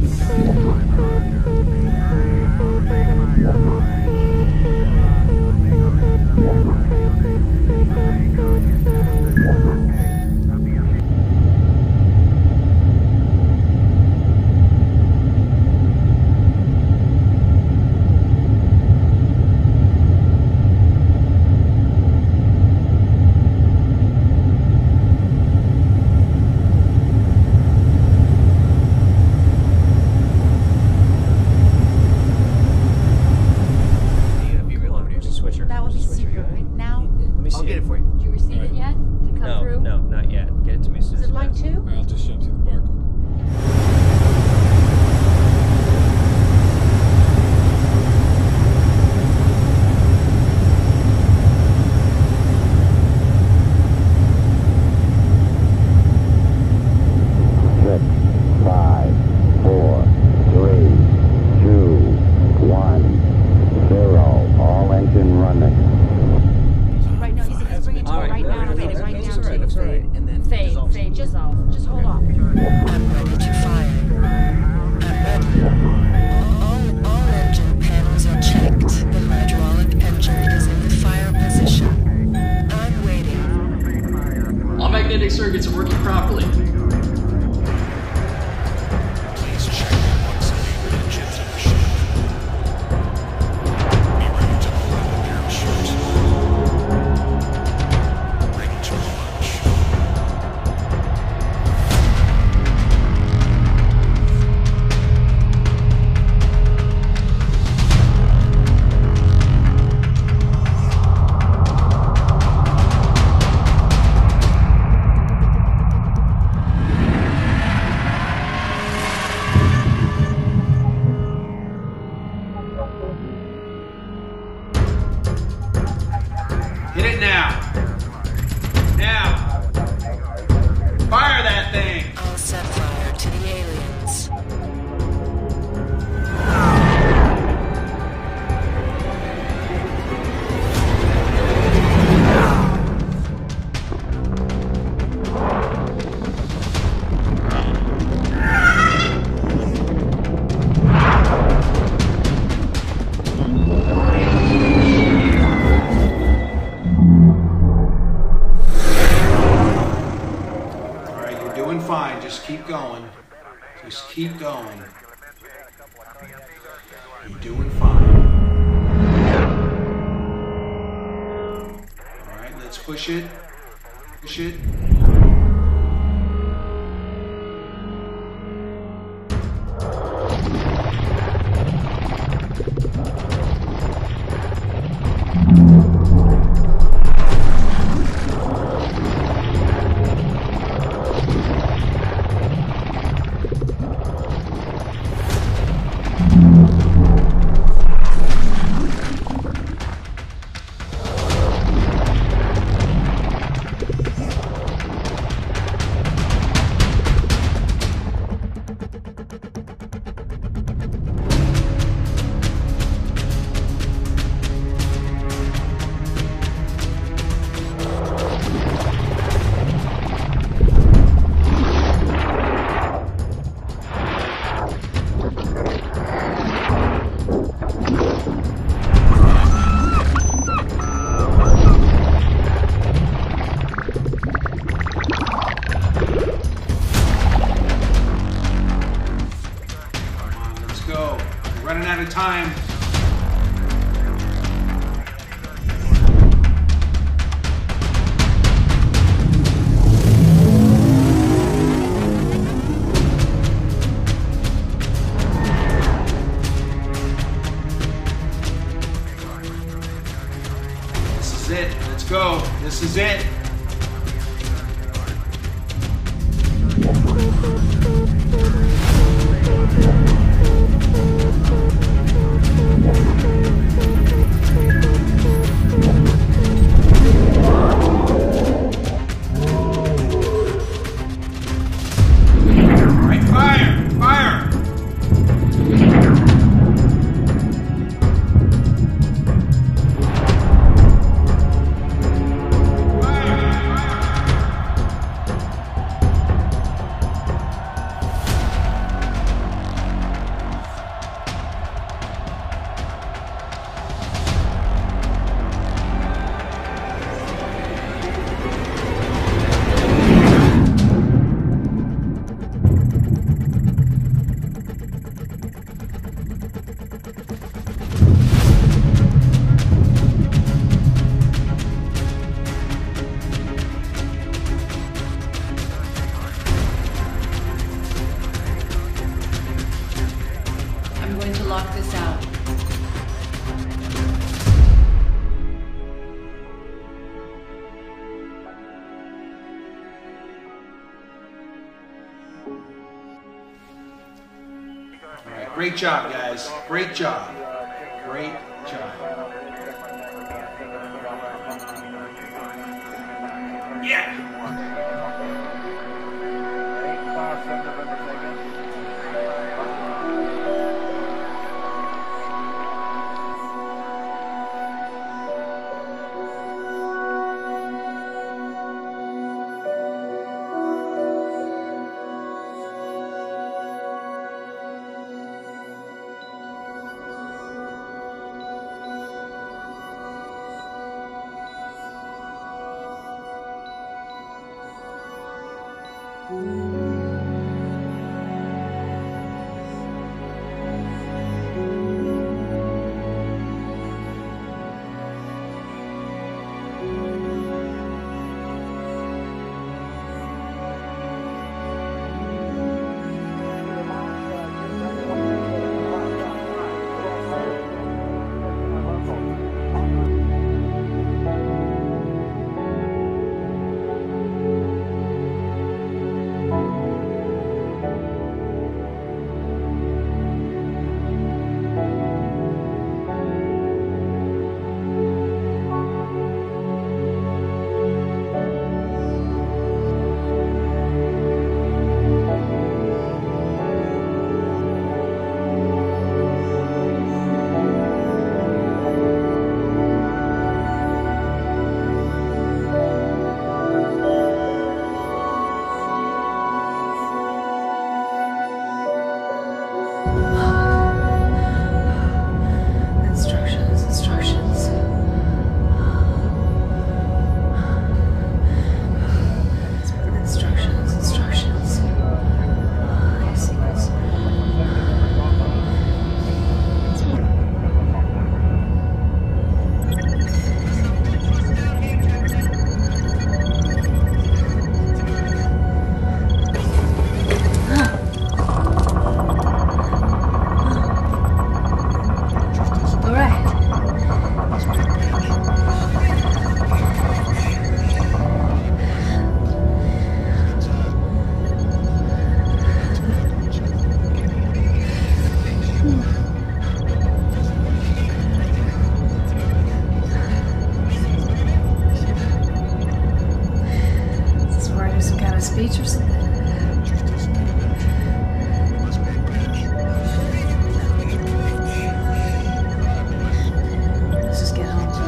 I'll get it for you. Did you receive it yet? Did it come through? No, not yet. Get it to me as soon as Is it line 2? I'll just show you the barcode. Magnetic circuits are working properly. Please check once the engines of the ship. Be ready to pull out the parachute. Ready to launch. Hit it now. Now. Fire that thing. I'll set fire to the aliens. Doing fine. Just keep going. Just keep going. You're doing fine. All right, let's push it. Push it. Running out of time. This is it. Let's go. This is it. Great job, guys. Great job. Great job. Yeah! Speech or something? Let's just get home.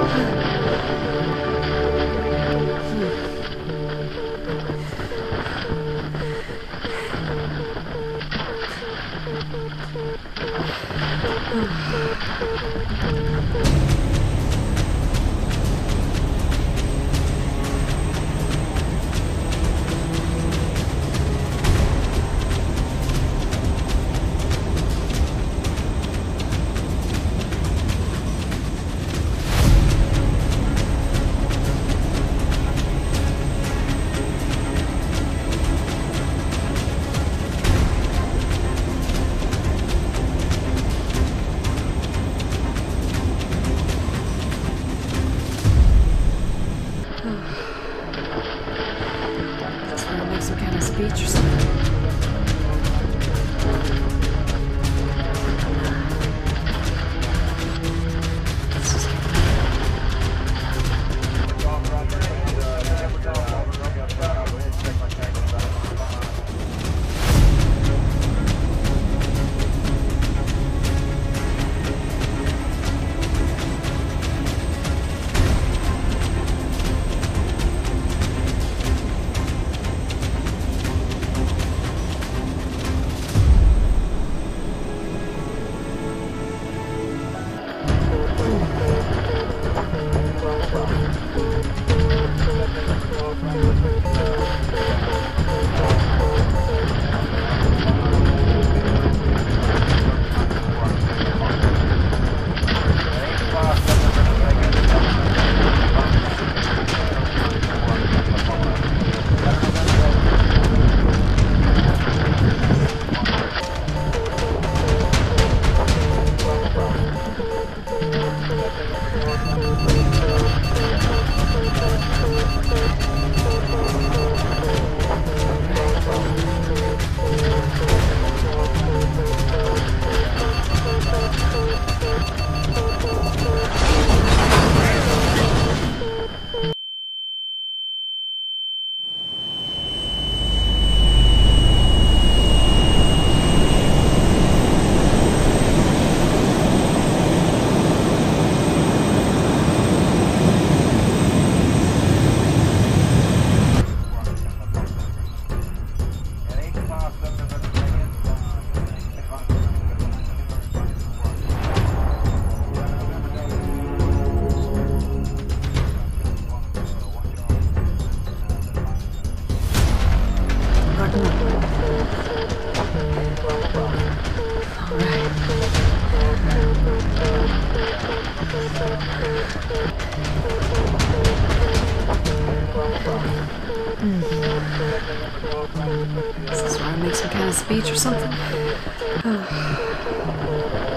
Beach or something. This is where I make some kind of speech or something. Oh.